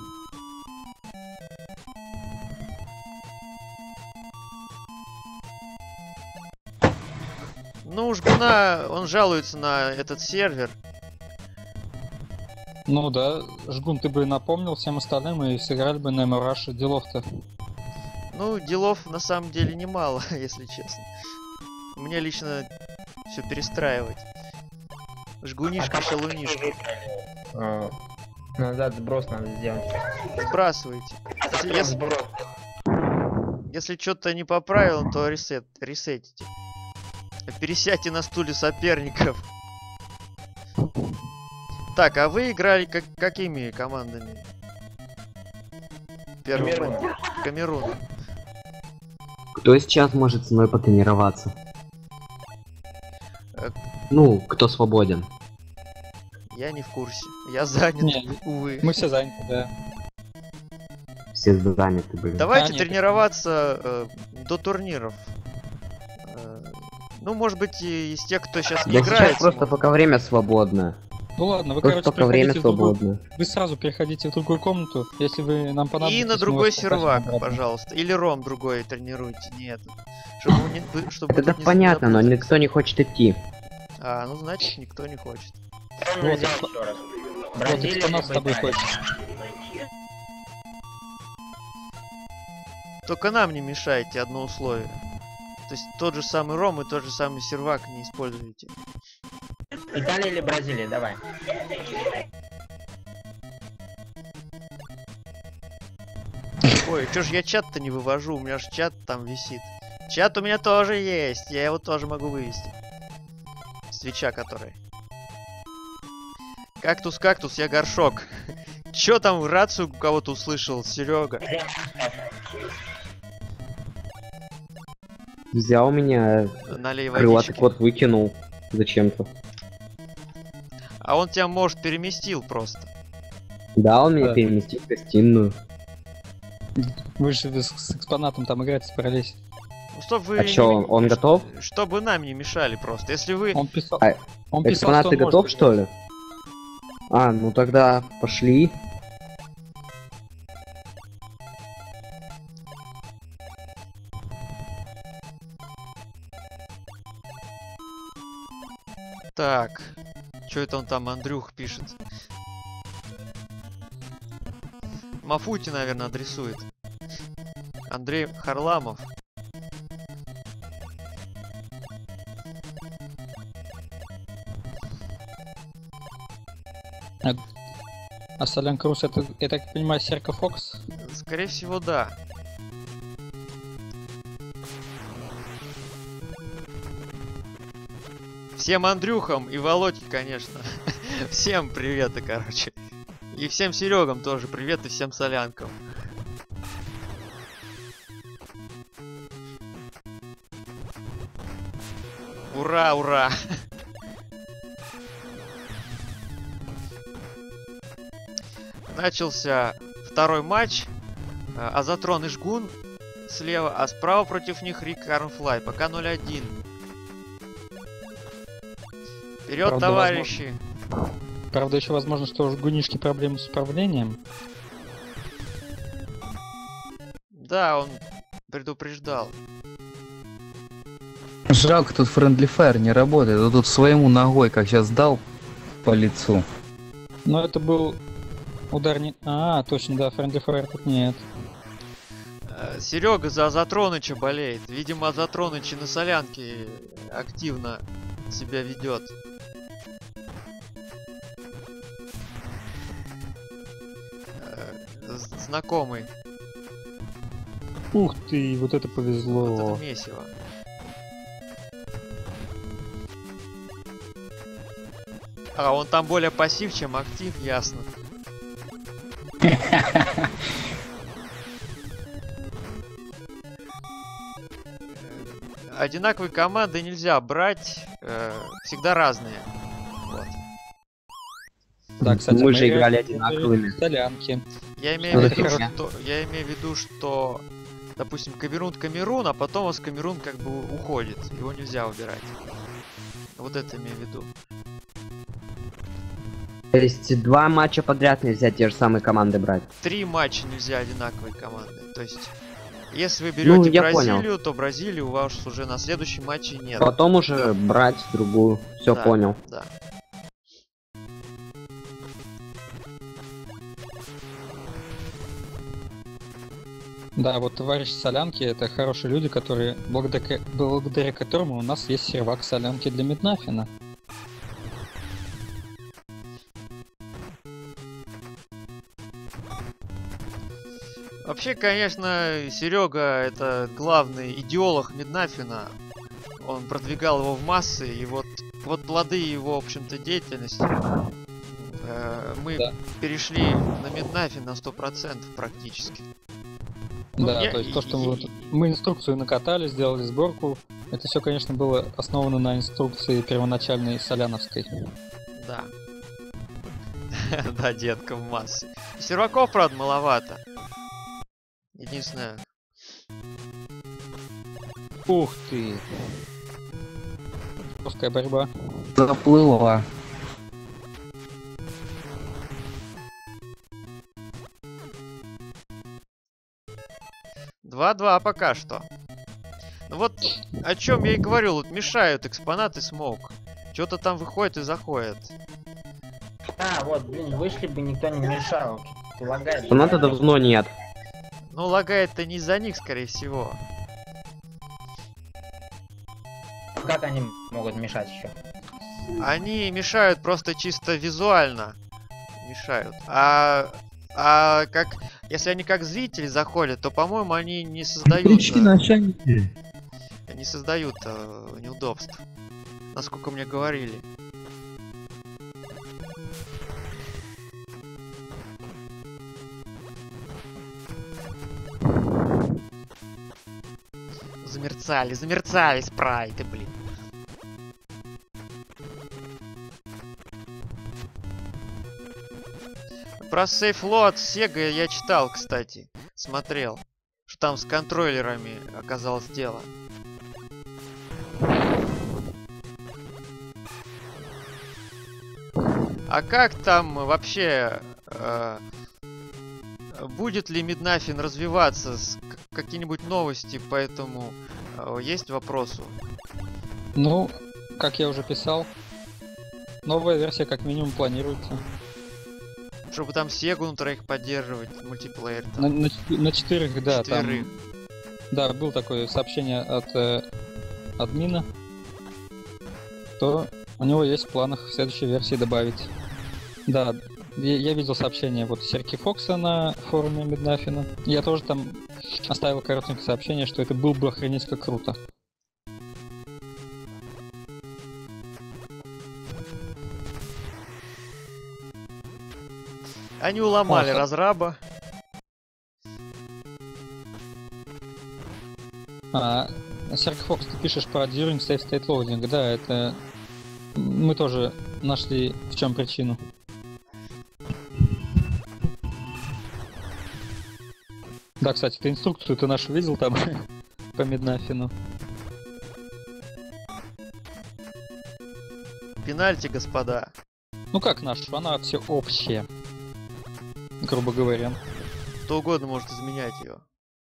Ну уж Жгуна, он жалуется на этот сервер. Ну да, Жгун, ты бы напомнил всем остальным и сыграли бы на Эмураше. Делов-то. Ну, делов на самом деле немало, если честно. Мне лично все перестраивать. Жгунишка, шалунишка. Назад сброс надо сделать. Сбрасывайте. Сброс. Если что-то не по правилам, то ресетите. Пересядьте на стуле соперников. Так, а вы играли какими командами? Камерун. Камерун. Кто сейчас может со мной потренироваться? Э. Ну, кто свободен. Я не в курсе. Я занят, Не, увы. Мы все заняты, да. Все заняты были. Давайте нет. тренироваться до турниров. Ну, может быть, и из тех, кто сейчас не Да играет. сейчас просто пока время свободно. Ну ладно, вы, Просто короче, пока время переходите в другую... свободно. Вы сразу переходите в другую комнату, если вы нам понадобитесь. И на мы другой вас попросим сервак, обратно. пожалуйста. Или ром другой тренируйте, не этот. Чтобы чтобы Это тут не понятно, но запутались. никто не хочет идти. А, ну значит никто не хочет. Что Вот, нельзя еще раз? Вот Бразилия экспонат с либо тобой Италия. хочет. Только нам не мешайте, одно условие. То есть тот же самый ром и тот же самый сервак не используйте. Италия или Бразилия, давай. Ой, чё ж я чат-то не вывожу, у меня же чат там висит. Чат у меня тоже есть, я его тоже могу вывести. Свеча который. Кактус, я горшок. Чё там в рацию у кого-то услышал, Серега? Взял меня, Налей крылатый водички. кот выкинул зачем-то. А он тебя, может, переместил просто. Да, он меня Да. переместил в гостиную. Вы же с экспонатом там играть собрались. Ну, чтоб вы А чё, он готов? Чтобы нам не мешали просто. Если вы... Он писал. А, Он писал, Экспонат, что ты он готов, может что ли? А, ну тогда пошли. Так. Чё это он там, Андрюх, пишет? Мафути, наверное, адресует. Андрей Харламов. А Солян Крус это, я так понимаю, Серка Фокс? Скорее всего, да. Всем Андрюхам и Володьке, конечно. Всем приветы, короче. И всем Серегам тоже привет, и всем Солянкам. Ура, ура! Начался второй матч. Азатрон и Жгун слева, а справа против них Рик Армфлай. Пока 0-1. Вперед, Правда, товарищи! Правда, еще возможно, что у Жгунишки проблемы с управлением. Да, он предупреждал. Жалко, тут Friendly Fire не работает. А тут своему ногой, как сейчас дал по лицу. Но это был удар не... А, точно, да, Friendly Fire тут нет. Серега за Затроныча болеет. Видимо, Затроныч и на солянке активно себя ведет. Знакомый. Ух ты, вот это Вот повезло. это месиво. А, он там более пассив, чем актив, ясно. Одинаковые команды нельзя брать, всегда разные. Вот. Да, кстати, Мы же играли играли одинаковыми. Солянки. Я имею в Ну, виду, фигня. я имею в виду, что, допустим, Камерун, а потом у вас Камерун как бы уходит. Его нельзя убирать. Вот это имею в виду. То есть 2 матча подряд нельзя те же самые команды брать. 3 матча нельзя одинаковые команды. То есть, если вы Ну, берете я Бразилию, понял. то Бразилию у вас уже на следующем матче нет. Потом уже брать другую. Все Да. понял. Да. Да, вот товарищ Солянки — это хорошие люди, которые благодаря которым у нас есть сервак Солянки для Миднафина. Вообще, конечно, Серега это главный идеолог Миднафина. Он продвигал его в массы, и вот плоды его, в общем-то, деятельности. Мы Да. перешли на Миднафин на 100% практически. Ну, Да, я- то есть то, что и- вот мы инструкцию накатали, сделали сборку, это все, конечно, было основано на инструкции первоначальной Соляновской. Да. Да, детка в массе. Серваков, правда, маловато. Единственное, Ух ты! Жесткая борьба. Заплыла. два пока что. Ну вот, о чем я и говорил, вот мешают экспонаты смоук. Что-то там выходит и заходит. А, вот, блин, вышли бы, никто не мешал. Ты лагает. Фаната давно нет. Ну, лагает-то не из-за них, скорее всего. Как они могут мешать еще? Они мешают просто чисто визуально. Мешают. А как... Если они как зрители заходят, то, по-моему, они не создают... начальники. Не создают неудобств. Насколько мне говорили. Замерцали спрайты, блин. Про сейфло от Sega я читал, кстати. Смотрел. Что там с контроллерами оказалось дело. А как там вообще... будет ли Миднафин развиваться? Какие-нибудь новости по этому есть вопросу? Ну, как я уже писал, новая версия как минимум планируется. Чтобы там Сегу на троих поддерживать, мультиплеер там. На 4, да, там... Четверых. Да, было такое сообщение от админа, то у него есть в планах в следующей версии добавить. Да, я видел сообщение вот Серки Фокса на форуме Миднафина. Я тоже там оставил коротенькое сообщение, что это было бы охренеть как круто. Они уломали Ага. разраба. Серк Фокс, ты пишешь про During Safe State Loading, да, это мы тоже нашли в чем причину. Да, кстати, ты инструкцию ты нашу видел там по Меднафину? Пенальти, господа. Ну как нашу? Она все общая. Грубо говоря. Кто угодно может изменять ее.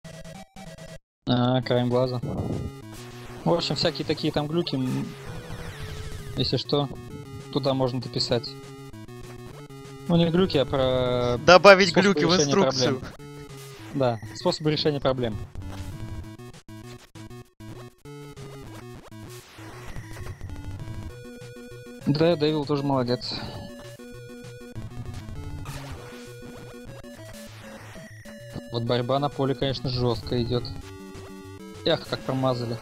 Краем глаза. В общем, всякие такие там глюки. Если что, туда можно дописать. Ну не глюки, а про... Добавить способы глюки в решения инструкцию. проблем. Да, способы решения проблем. Да, Дэвил тоже молодец. Вот борьба на поле, конечно, жестко идет. Эх, как промазали.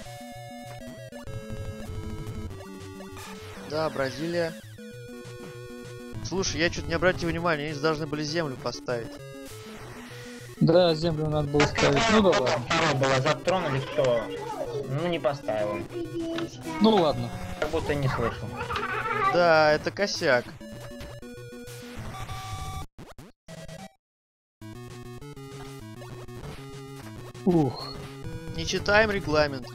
Да, Бразилия. Слушай, я что-то не обратил внимания, они должны были землю поставить. Да, землю надо было ставить. Ну да ладно. Второе было затронули, что... Ну, не поставил. Ну ладно. Как будто не слышал. Да, это косяк. Ух. Не читаем регламент.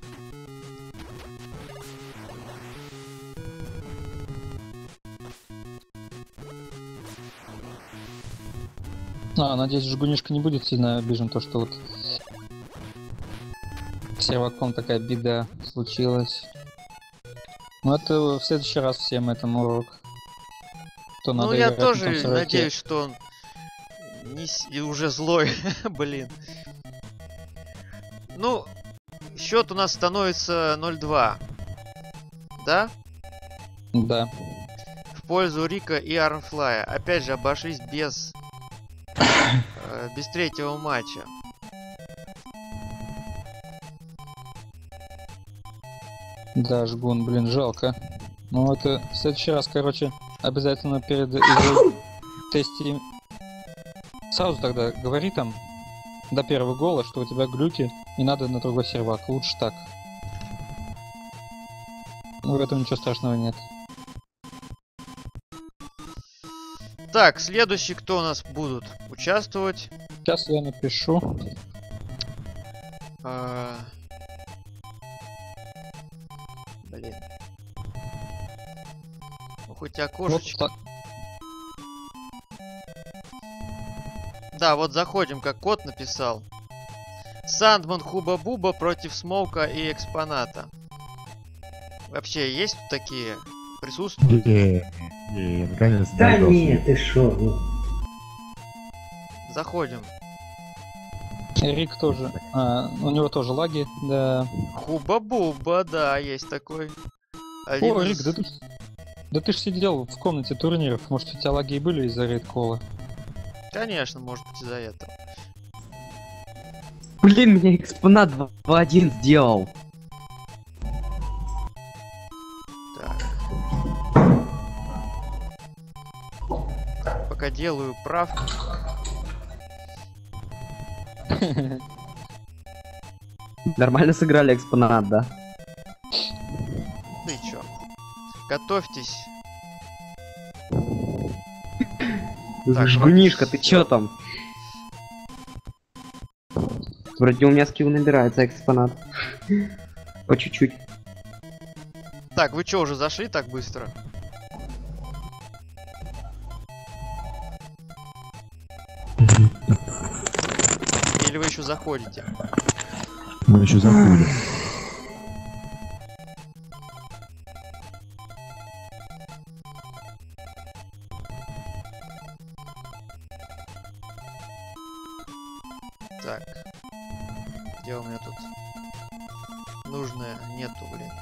Надеюсь, Жгунишка не будет сильно обижен, то что вот с серваком такая беда случилась. Ну это в следующий раз всем этому урок. То Ну, надо я играть на том тоже серваке. надеюсь, что он и уже злой. Блин. Ну, счет у нас становится 0-2. Да? Да. В пользу Рика и Армфлая. Опять же, обошлись без третьего матча. Да, Жгун, блин, жалко. Ну это в следующий раз, короче, обязательно перед игрой тесте. Сразу тогда говори там до первого гола, что у тебя глюки, и надо на другой сервак. Лучше так. Ну, в этом ничего страшного нет. Так, следующий, кто у нас будут участвовать? Сейчас я напишу. Блин. Ну, хоть Вот окошечко. так. Да, вот заходим, как кот написал. Сандман Хуба-Буба против Смоука и Экспоната. Вообще, есть тут такие? Присутствуют? Наконец. Да нет, ты шо? Ну. Заходим. Рик тоже. У него тоже лаги, да. Хуба-Буба, да, есть такой. Один О, из- Рик, да ты ж сидел в комнате турниров. Может, у тебя лаги и были из-за рейд-кола? Конечно, может быть из-за этого. Блин, меня экспонат 2-1 сделал. Так. Пока делаю правки. Нормально сыграли экспонат, да? Ну и чё? Готовьтесь. Так, Жгунишка, ты чё там? Вроде у меня скилл набирается экспонат. По чуть-чуть. Так, вы чё, уже зашли так быстро? Или вы еще заходите? Мы еще заходим. Так. Где у меня тут? Нужное нету, блин.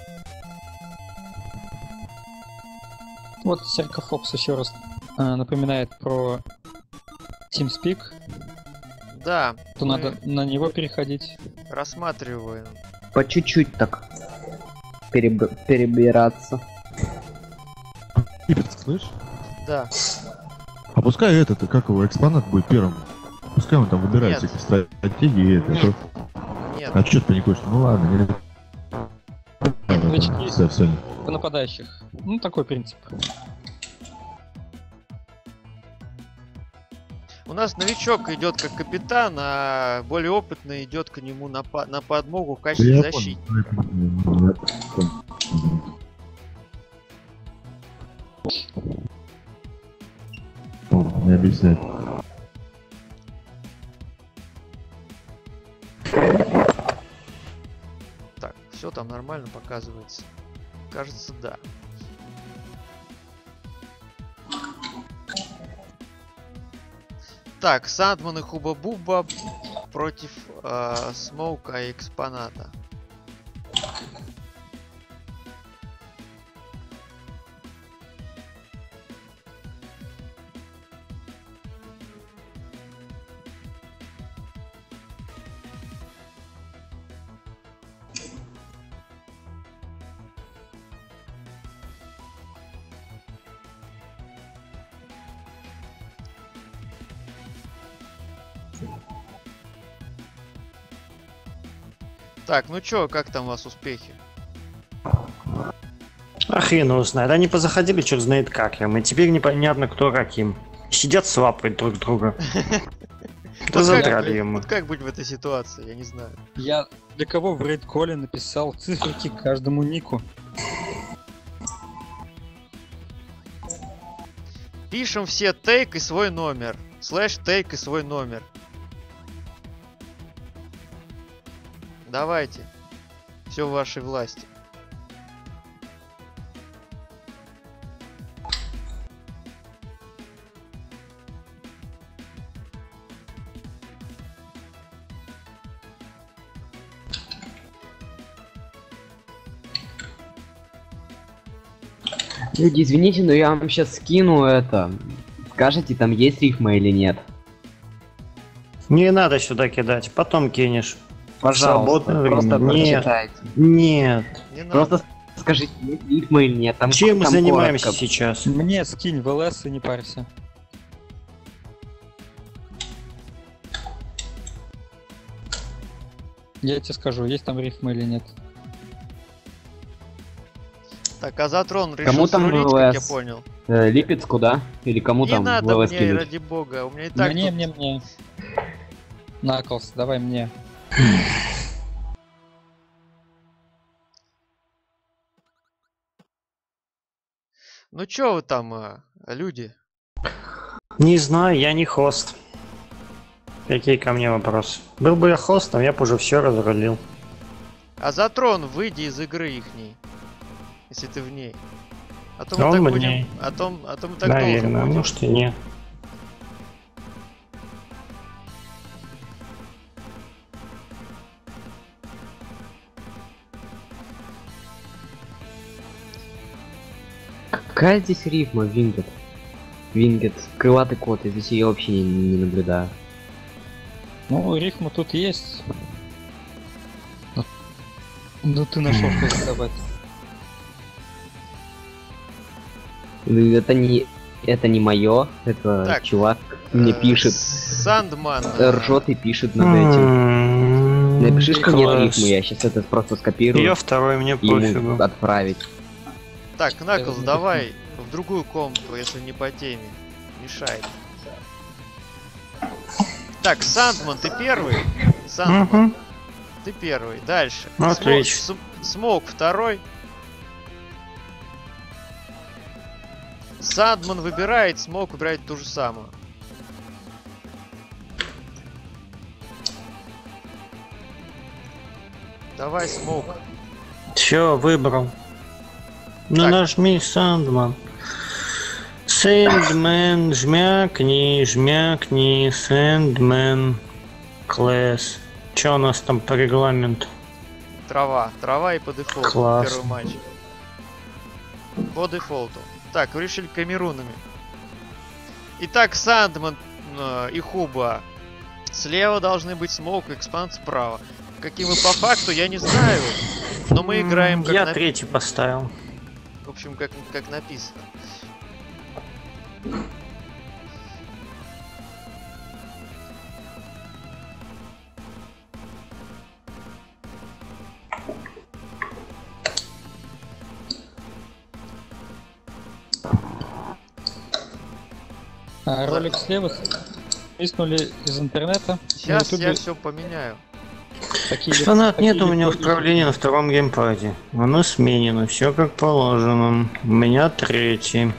Вот Серка Фокс еще раз напоминает про TeamSpeak. Да, То мы надо на него переходить. рассматриваем. По чуть-чуть так. Перебираться. Кипец, слышь? Да. А пускай этот, как его, экспонат будет первым. Пускай он там выбирает Нет. всякие стратегии. Это, Нет. Нет. А чё ты паникуешь? Ну ладно, Значит, все, все. По нападающих. Ну, такой принцип. У нас новичок идет как капитан, а более опытный идет к нему на подмогу в качестве Я защитника. понял. Не объясняй. Так, все там нормально показывается. Кажется, да. Так, Сандман и Хуба-Буба против Смоука и Экспоната. Так, ну чё, как там у вас успехи? А хрен его знает. Они позаходили, черт знает как им. И теперь непонятно, кто каким. Сидят, свапают друг друга. Да задрали ему. Вот как быть в этой ситуации, я не знаю. Я для кого в рейд-коле написал циферки к каждому нику. Пишем все тейк и свой номер. Слэш тейк и свой номер. Давайте. Все в вашей власти. Люди, извините, но я вам сейчас скину это. Скажите, там есть рифма или нет? Не надо сюда кидать, потом кинешь. Пожалуйста, Свободное просто время. Нет, прочитайте. нет. Не надо. Просто скажите, есть рифма или нет. Там, Чем мы там занимаемся коротко. сейчас? Мне скинь в ЛС и не парься. Я тебе скажу, есть там рифма или нет. Так, Азатрон решил Кому там срулить, как я ВЛС? понял. Липецку, да? Или кому Не там надо ВЛС мне, кинуть? ради бога. У меня и так мне, тут- мне. Наклс, давай мне. Ну чё вы там, люди? Не знаю, я не хост. Какие ко мне вопросы? Был бы я хостом, я бы уже все разрулил. Азатрон, выйди из игры ихней. Если ты в ней. А то Он мы в так ней. будем. А то мы так Наверное, долго будем. может и нет. Какая здесь рифма, Вингет? Вингет, крылатый кот, я здесь ее вообще не наблюдаю. Ну, рифма тут есть. Ну ты нашел, что сказать. Ну, это не мое, это Так, чувак мне пишет, Сандман. ржет и пишет над этим. Напиши, что нет Класс. рифмы, я сейчас это просто скопирую Я второй, мне и ему пофигу. отправить. Так, Наклз, Это- давай в другую комнату, если не по теме. Мешает. Так, Сандман, ты первый? Сандман, Мгм. ты первый. Дальше. Отлично. Смоук второй. Сандман выбирает, Смоук выбирает ту же самую. Давай, Смоук. Все, выбрал. Ну Так. нажми Сандман. Сэндмен, жмякни, Сэндмен. Класс. Че у нас там по регламенту? Трава. Трава и по дефолту. Класс. Первый матч. По дефолту. Так, вы решили камерунами. Итак, Сандман и Хуба слева должны быть, Смоук и Экспанс справа. Каким вы по факту, я не знаю. Но мы играем как Я написано. третий поставил. В общем, как написано. А ролик слева свистнули из интернета. Сейчас На я ютубе все поменяю. Экспонат такие нет у меня в видео- управлении на втором геймпаде. Оно сменено, все как положено. У меня третий.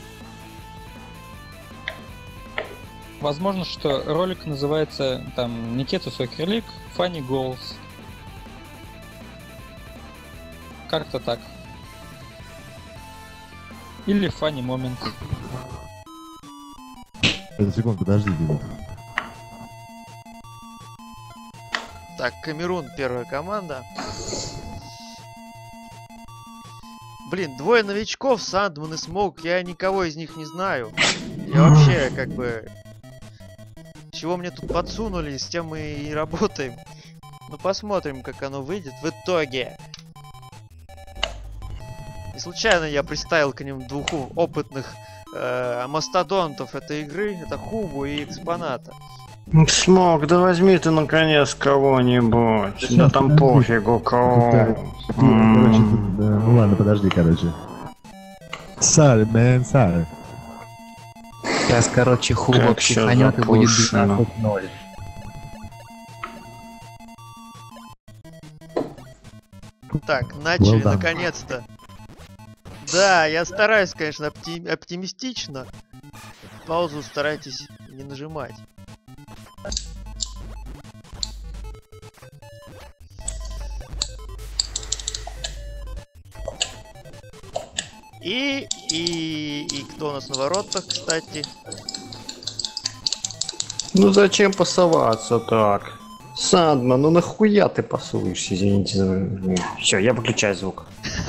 Возможно, что ролик называется там Никита Soccer League Funny Goals. Как-то так. Или Funny Moment. Это секунд, подожди, Дима. Так, Камерун, первая команда. Блин, двое новичков, Сандман и Смоук, я никого из них не знаю. Я вообще, как бы... Чего мне тут подсунули, с тем мы и работаем. Ну, посмотрим, как оно выйдет в итоге. Не случайно я приставил к ним двух опытных мастодонтов этой игры. Это Хубу и Экспоната. Смог, да возьми ты наконец кого-нибудь. Да там пофигу кого. Короче, ну ладно, подожди, короче. Sorry, man, sorry. Сейчас, короче, Хуба Как всё психанет и будет запущено. 12-0. Так, начали Well done. наконец-то. Да, я стараюсь, конечно, оптимистично. Паузу старайтесь не нажимать. И кто у нас на воротах, кстати? Ну зачем пасоваться так? Сандман, ну нахуя ты пасуешься, извините. Все, я выключаю звук.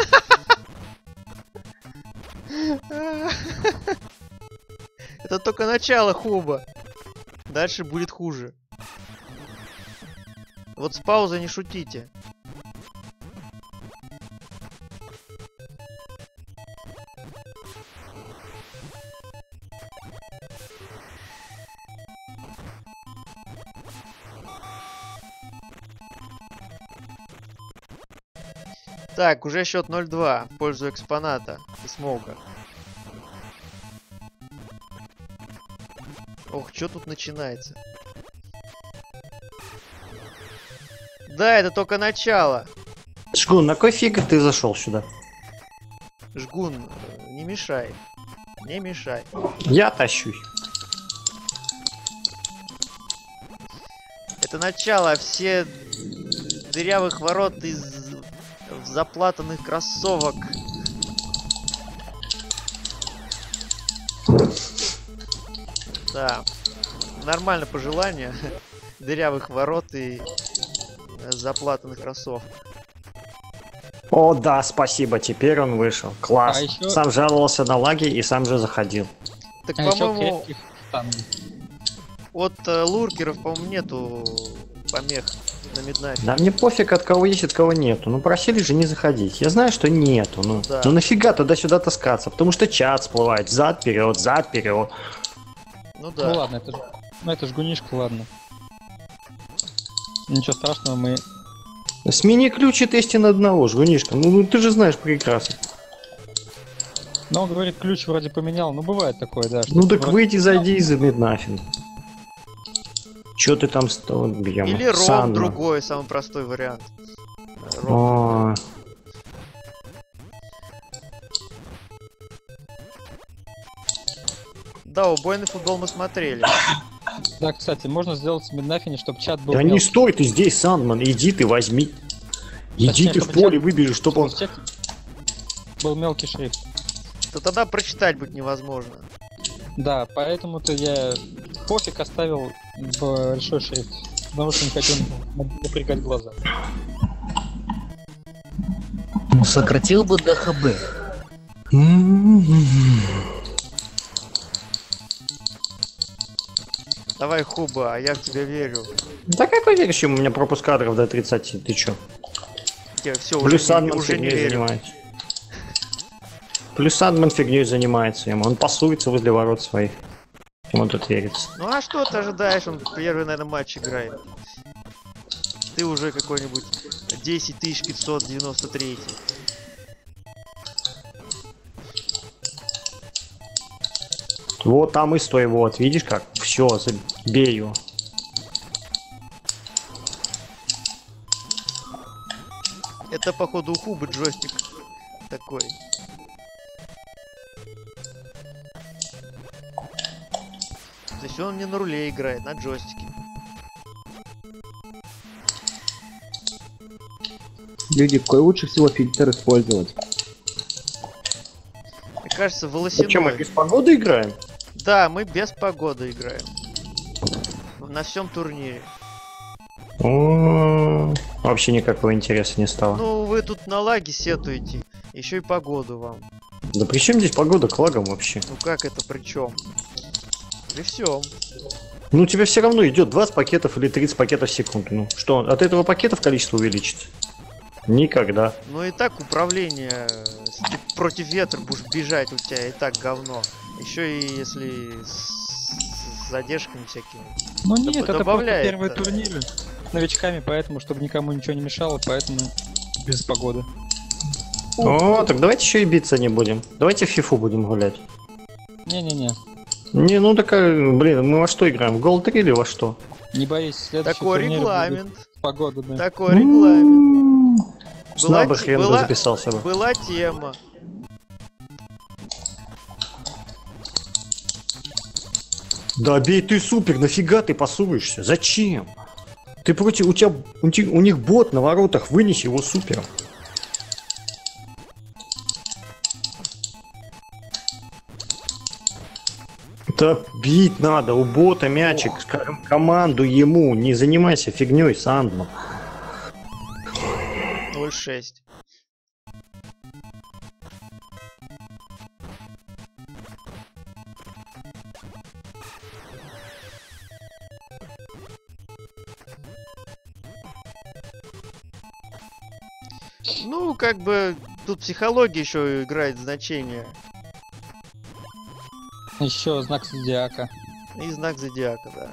Это только начало, Хуба. Дальше будет хуже. Вот с паузой не шутите. Так, уже счет 0-2 в пользу Экспоната и Смоука. Ох, что тут начинается? Да, это только начало. Жгун, на кой фиг ты зашел сюда? Жгун, не мешай. Не мешай. Я тащусь. Это начало, а все дырявых ворот из заплатанных кроссовок. Да. Нормально пожелание. Дырявых ворот и заплатанных кроссовок. О, да, спасибо, теперь он вышел. Класс. А ещё- Сам жаловался на лаги и сам же заходил. Так, А еще по-моему, крепких там. от луркеров, по-моему, нету помех на миднайте. Да мне пофиг, от кого есть, от кого нету. Ну просили же не заходить. Я знаю, что нету. Ну, Да. ну нафига туда-сюда таскаться? Потому что чат всплывает. Зад-вперед, зад-вперед. Ну да. Ну ладно, это ж гунишка, ладно. Ничего страшного, мы... Смени ключ и тести на одного, жгунишка. Ну ты же знаешь прекрасно. Но он говорит, ключ вроде поменял, ну бывает такое, да. что Ну так вроде- выйди, зайди и замет нафиг. Чё ты там стал, бьем? Или ром другой, самый простой вариант. Ром. О, Да, убойный футбол мы смотрели. Да, кстати, можно сделать с миднафини, чтобы чат был... да не мелкий. стой ты здесь, Сандман, иди ты возьми. Иди Точнее, ты в чтобы поле чат- выбери, чтобы он... в чате был мелкий шрифт. То тогда прочитать будет невозможно. Да, поэтому-то я пофиг оставил большой шрифт. Потому что не хочу напрягать глаза. Ну, сократил бы до ХБ. Давай, Хуба, а я в тебя верю. Да какой веришь, у меня пропуск кадров до 30, ты чё? Я все Плюс уже, Сандман уже не фигней верю. занимается. Плюс Сандман фигней занимается ему. Он пасуется возле ворот своих. Ему тут верится. Ну а что ты ожидаешь? Он первый, наверное, матч играет. Ты уже какой-нибудь 10593. Вот там и стой, вот, видишь как? Все, бей его. Это, походу, у Хубы джойстик такой. То есть он не на руле играет, на джойстике. Люди, какой лучше всего фильтр использовать? Мне кажется, волосяной. Зачем мы без погоды играем? Да, мы без погоды играем. На всем турнире. Вообще никакого интереса не стало. Ну, вы тут на лаге сетуете. Еще и погоду вам. Да при чем здесь погода к лагам вообще? Ну как это при чем? При всем. Ну тебе все равно идет 20 пакетов или 30 пакетов в секунду. Ну что, от этого пакетов количество увеличится? Никогда. Ну и так управление, если ты против ветра будешь бежать, у тебя и так говно. Еще и если с задержками всякими. Ну нет, это просто добавляет, первые турниры с новичками, поэтому, чтобы никому ничего не мешало, поэтому без погоды. О, так давайте еще и биться не будем. Давайте в фифу будем гулять. Не-не-не, Не, ну такая, блин, мы во что играем? В Гол 3 или во что? не боись, следующий Такой турнир регламент. будет с погодами. Такой регламент. Сна бы хрен бы записался бы. Была тема. Да бей ты супер, нафига ты пасуешься? Зачем? Ты против, у них бот на воротах, вынеси его супером. Да бить надо, у бота мячик, команду ему, не занимайся фигней, Сандман. 0-6. Ну, как бы, тут психология еще играет значение. Еще знак зодиака. И знак зодиака, да.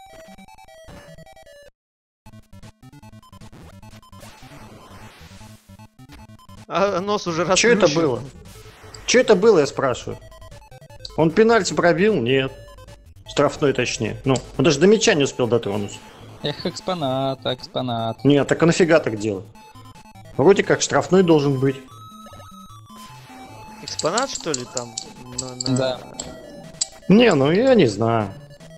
А нос уже Что это расплющен. было? Что это было, я спрашиваю? Он пенальти пробил? Нет. Штрафной точнее. Ну, он даже до мяча не успел дотронуться. Эх, экспонат, экспонат. Нет, так а нафига так делать? Вроде как штрафной должен быть. Экспонат, что ли, там? Да. Не, ну я не знаю.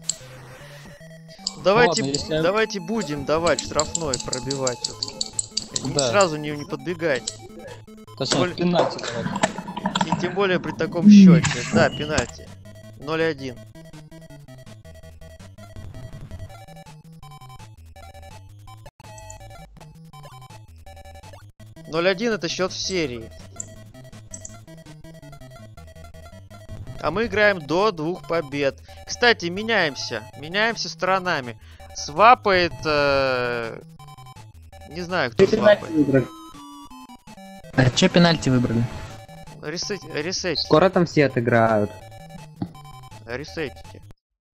Давайте, Ладно, если- давайте будем давать штрафной пробивать все-таки. Да. Сразу не подбегать. Точнее, Боль- пенальти давать. И тем более при таком счете. Да, пенальти. 0-1. Это счет в серии. А мы играем до 2 побед. Кстати, меняемся. Меняемся сторонами. Свапает... Не знаю, кто свапает. А чё пенальти выбрали? Ресетите. Скоро там все отыграют. Ресетите.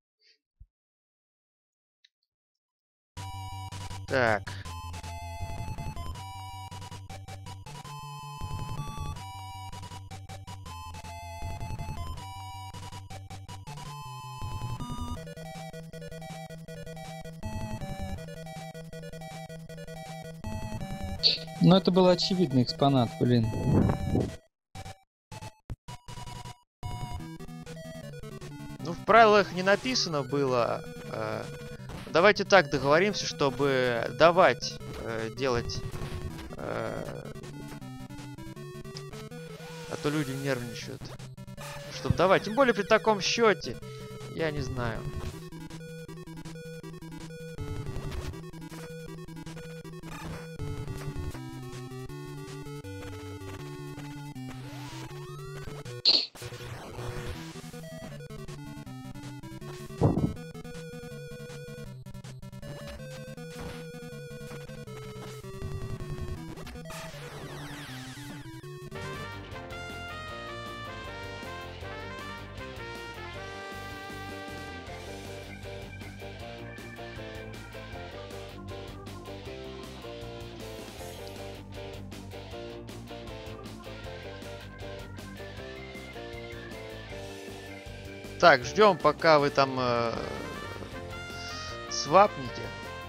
Так. Но это был очевидный экспонат, блин. Ну, в правилах не написано было. Давайте так договоримся, чтобы давать делать. А то люди нервничают. Чтобы давать. Тем более при таком счете. Я не знаю. Так, ждем, пока вы там свапнете.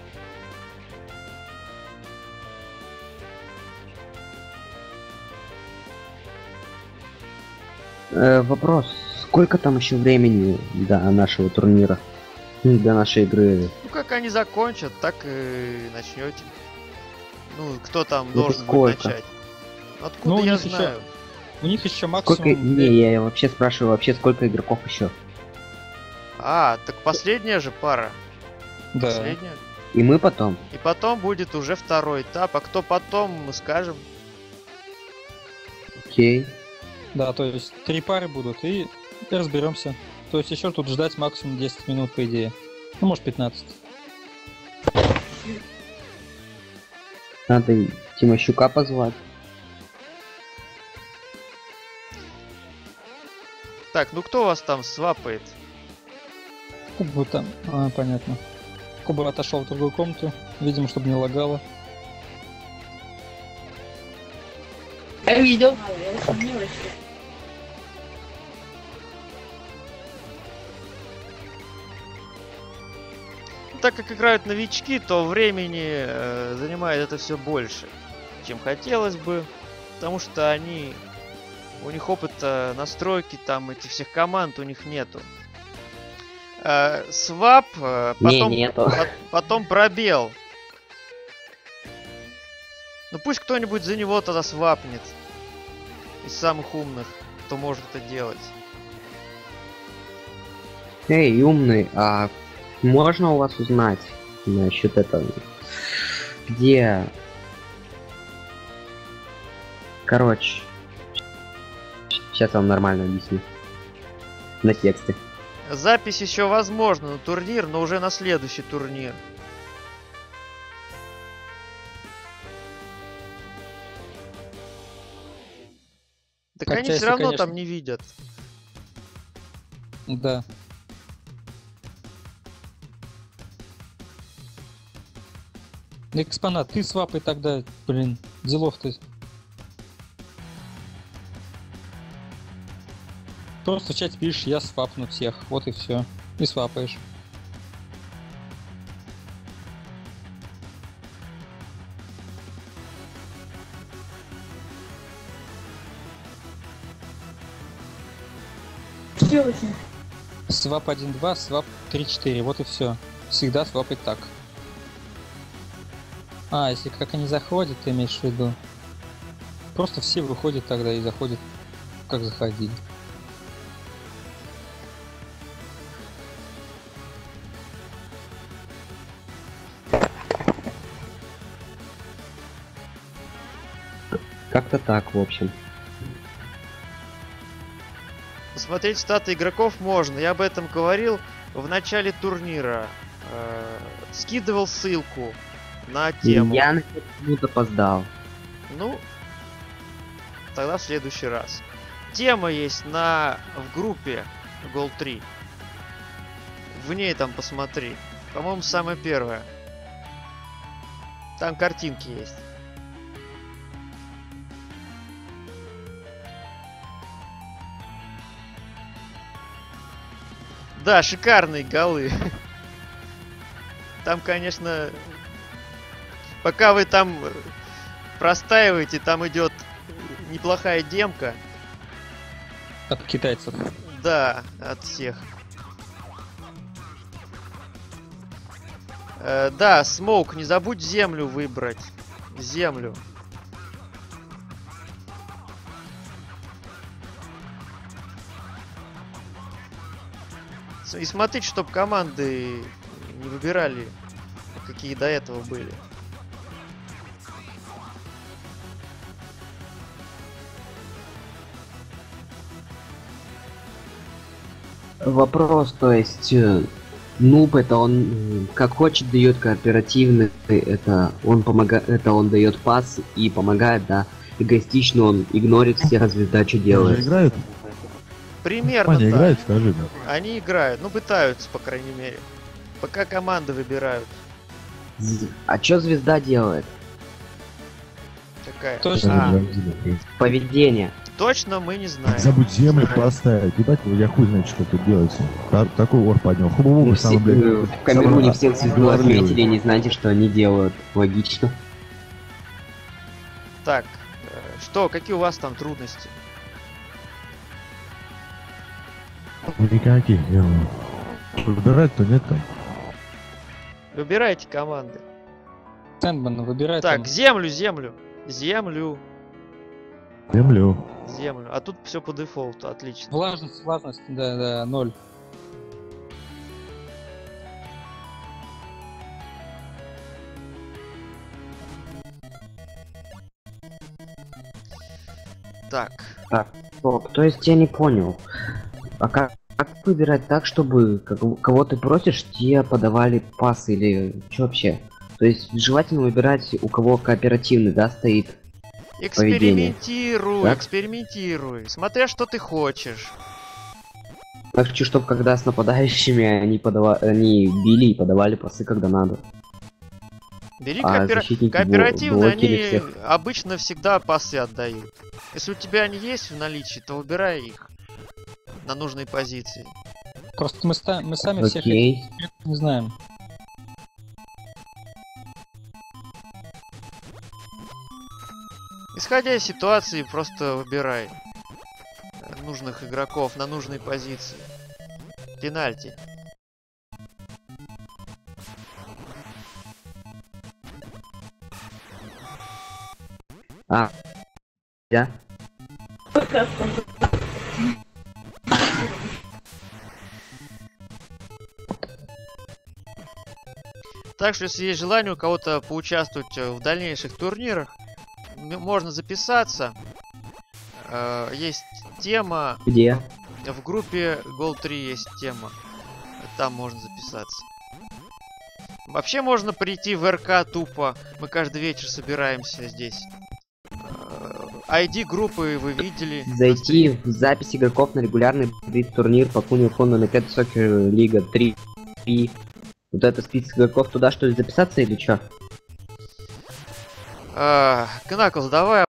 Вопрос. Сколько там еще времени до нашего турнира? До нашей игры? Ну, как они закончат, так и начнете. Ну, кто там Ну, должен сколько? будет начать? Откуда Ну, у я них еще- знаю? У них еще максимум... Сколько? Не, я вообще спрашиваю, вообще сколько игроков еще? А, так последняя же пара. Да. Последняя. И мы потом? И потом будет уже второй этап. А кто потом, мы скажем. Окей. Да, то есть 3 пары будут и разберемся. То есть еще тут ждать максимум 10 минут, по идее. Ну, может, 15. Надо Тимощука позвать. Так, ну кто вас там свапает? Куба там... А, понятно. Куба отошел в другую комнату, видимо, чтобы не лагало. Я видел. Я сомневаюсь. Ну, так как играют новички, то времени занимает это все больше, чем хотелось бы. Потому что они... У них опыта настройки там этих всех команд у них нету. Свап, потом, нету. потом пробел. Ну пусть кто-нибудь за него тогда свапнет. Из самых умных, кто может это делать. Эй, умный, а можно у вас узнать насчет этого? Где... Короче. Сейчас я вам нормально объясню. На тексте. Запись еще возможна на турнир, но уже на следующий турнир. Так Хотя, они все если, равно конечно- там не видят. Да. Экспонат, ты свапай тогда, блин, делов-то. Просто в чате пишешь, я свапну всех, вот и все. И свапаешь. Что очень? Свап 1-2, свап 3-4, вот и все. Всегда свапать так. А, если как они заходят, ты имеешь в виду? Просто все выходят тогда и заходят, как заходили. Как-то так, в общем. Посмотреть статы игроков можно. Я об этом говорил в начале турнира. Скидывал ссылку на тему. Я на минут опоздал. Ну, тогда в следующий раз. Тема есть в группе Гол 3. В ней там посмотри. По-моему, самая первая. Там картинки есть. Да, шикарные голы. Там, конечно, пока вы там простаиваете, там идет неплохая демка. От китайцев. Да, от всех. Да, Смоук, не забудь землю выбрать. Землю. И смотреть, чтобы команды не выбирали, какие до этого были. Вопрос, то есть, нуб это он как хочет дает кооперативный, это он помогает, это он дает пас и помогает, да. Эгоистично он игнорит все разведачу Они же делает. играют? Примерно Паня так. играет, скажи. Да. Они играют, ну пытаются, по крайней мере. Пока команды выбирают. А чё звезда делает? Какая? Точно. Поведение. Точно мы не знаем. Забудь землю поставить. Ебать, я хуй знает, что тут делается. Такой ор поднял. Хубу сам, блядь. В Камеруне всех звезду говорливый. отметили, не знаете, что они делают. Логично. Так, что, какие у вас там трудности? Никаких, выбирать-то нет там. Выбирайте команды. Сэндман, выбирай Так, там. землю. Землю. А тут все по дефолту, отлично. Влажность, да, 0. Так, Стоп, то есть я не понял. А как выбирать так, чтобы кого ты просишь, те подавали пас или что вообще? То есть желательно выбирать, у кого кооперативный, да, стоит. экспериментируй, Так. экспериментируй. Смотря что ты хочешь. Я хочу, чтобы когда с нападающими они били и подавали пасы, когда надо. Бери защитники кооперативно, блокили они всех. обычно всегда пасы отдают. Если у тебя они есть в наличии, то выбирай их на нужной позиции. Просто мы сами всех Окей. этих не знаем. Исходя из ситуации, просто выбирай нужных игроков на нужной позиции. Пенальти. Да? Так что, если есть желание у кого-то поучаствовать в дальнейших турнирах, можно записаться. Есть тема. Где? В группе Gold 3 есть тема. Там можно записаться. Вообще можно прийти в РК тупо. Мы каждый вечер собираемся здесь. ID группы вы видели. Зайти в запись игроков на регулярный турнир по Куни Honda Naked Soccer Лига 3. Вот это список игроков туда, что ли, записаться или чё? Кнаклс, давай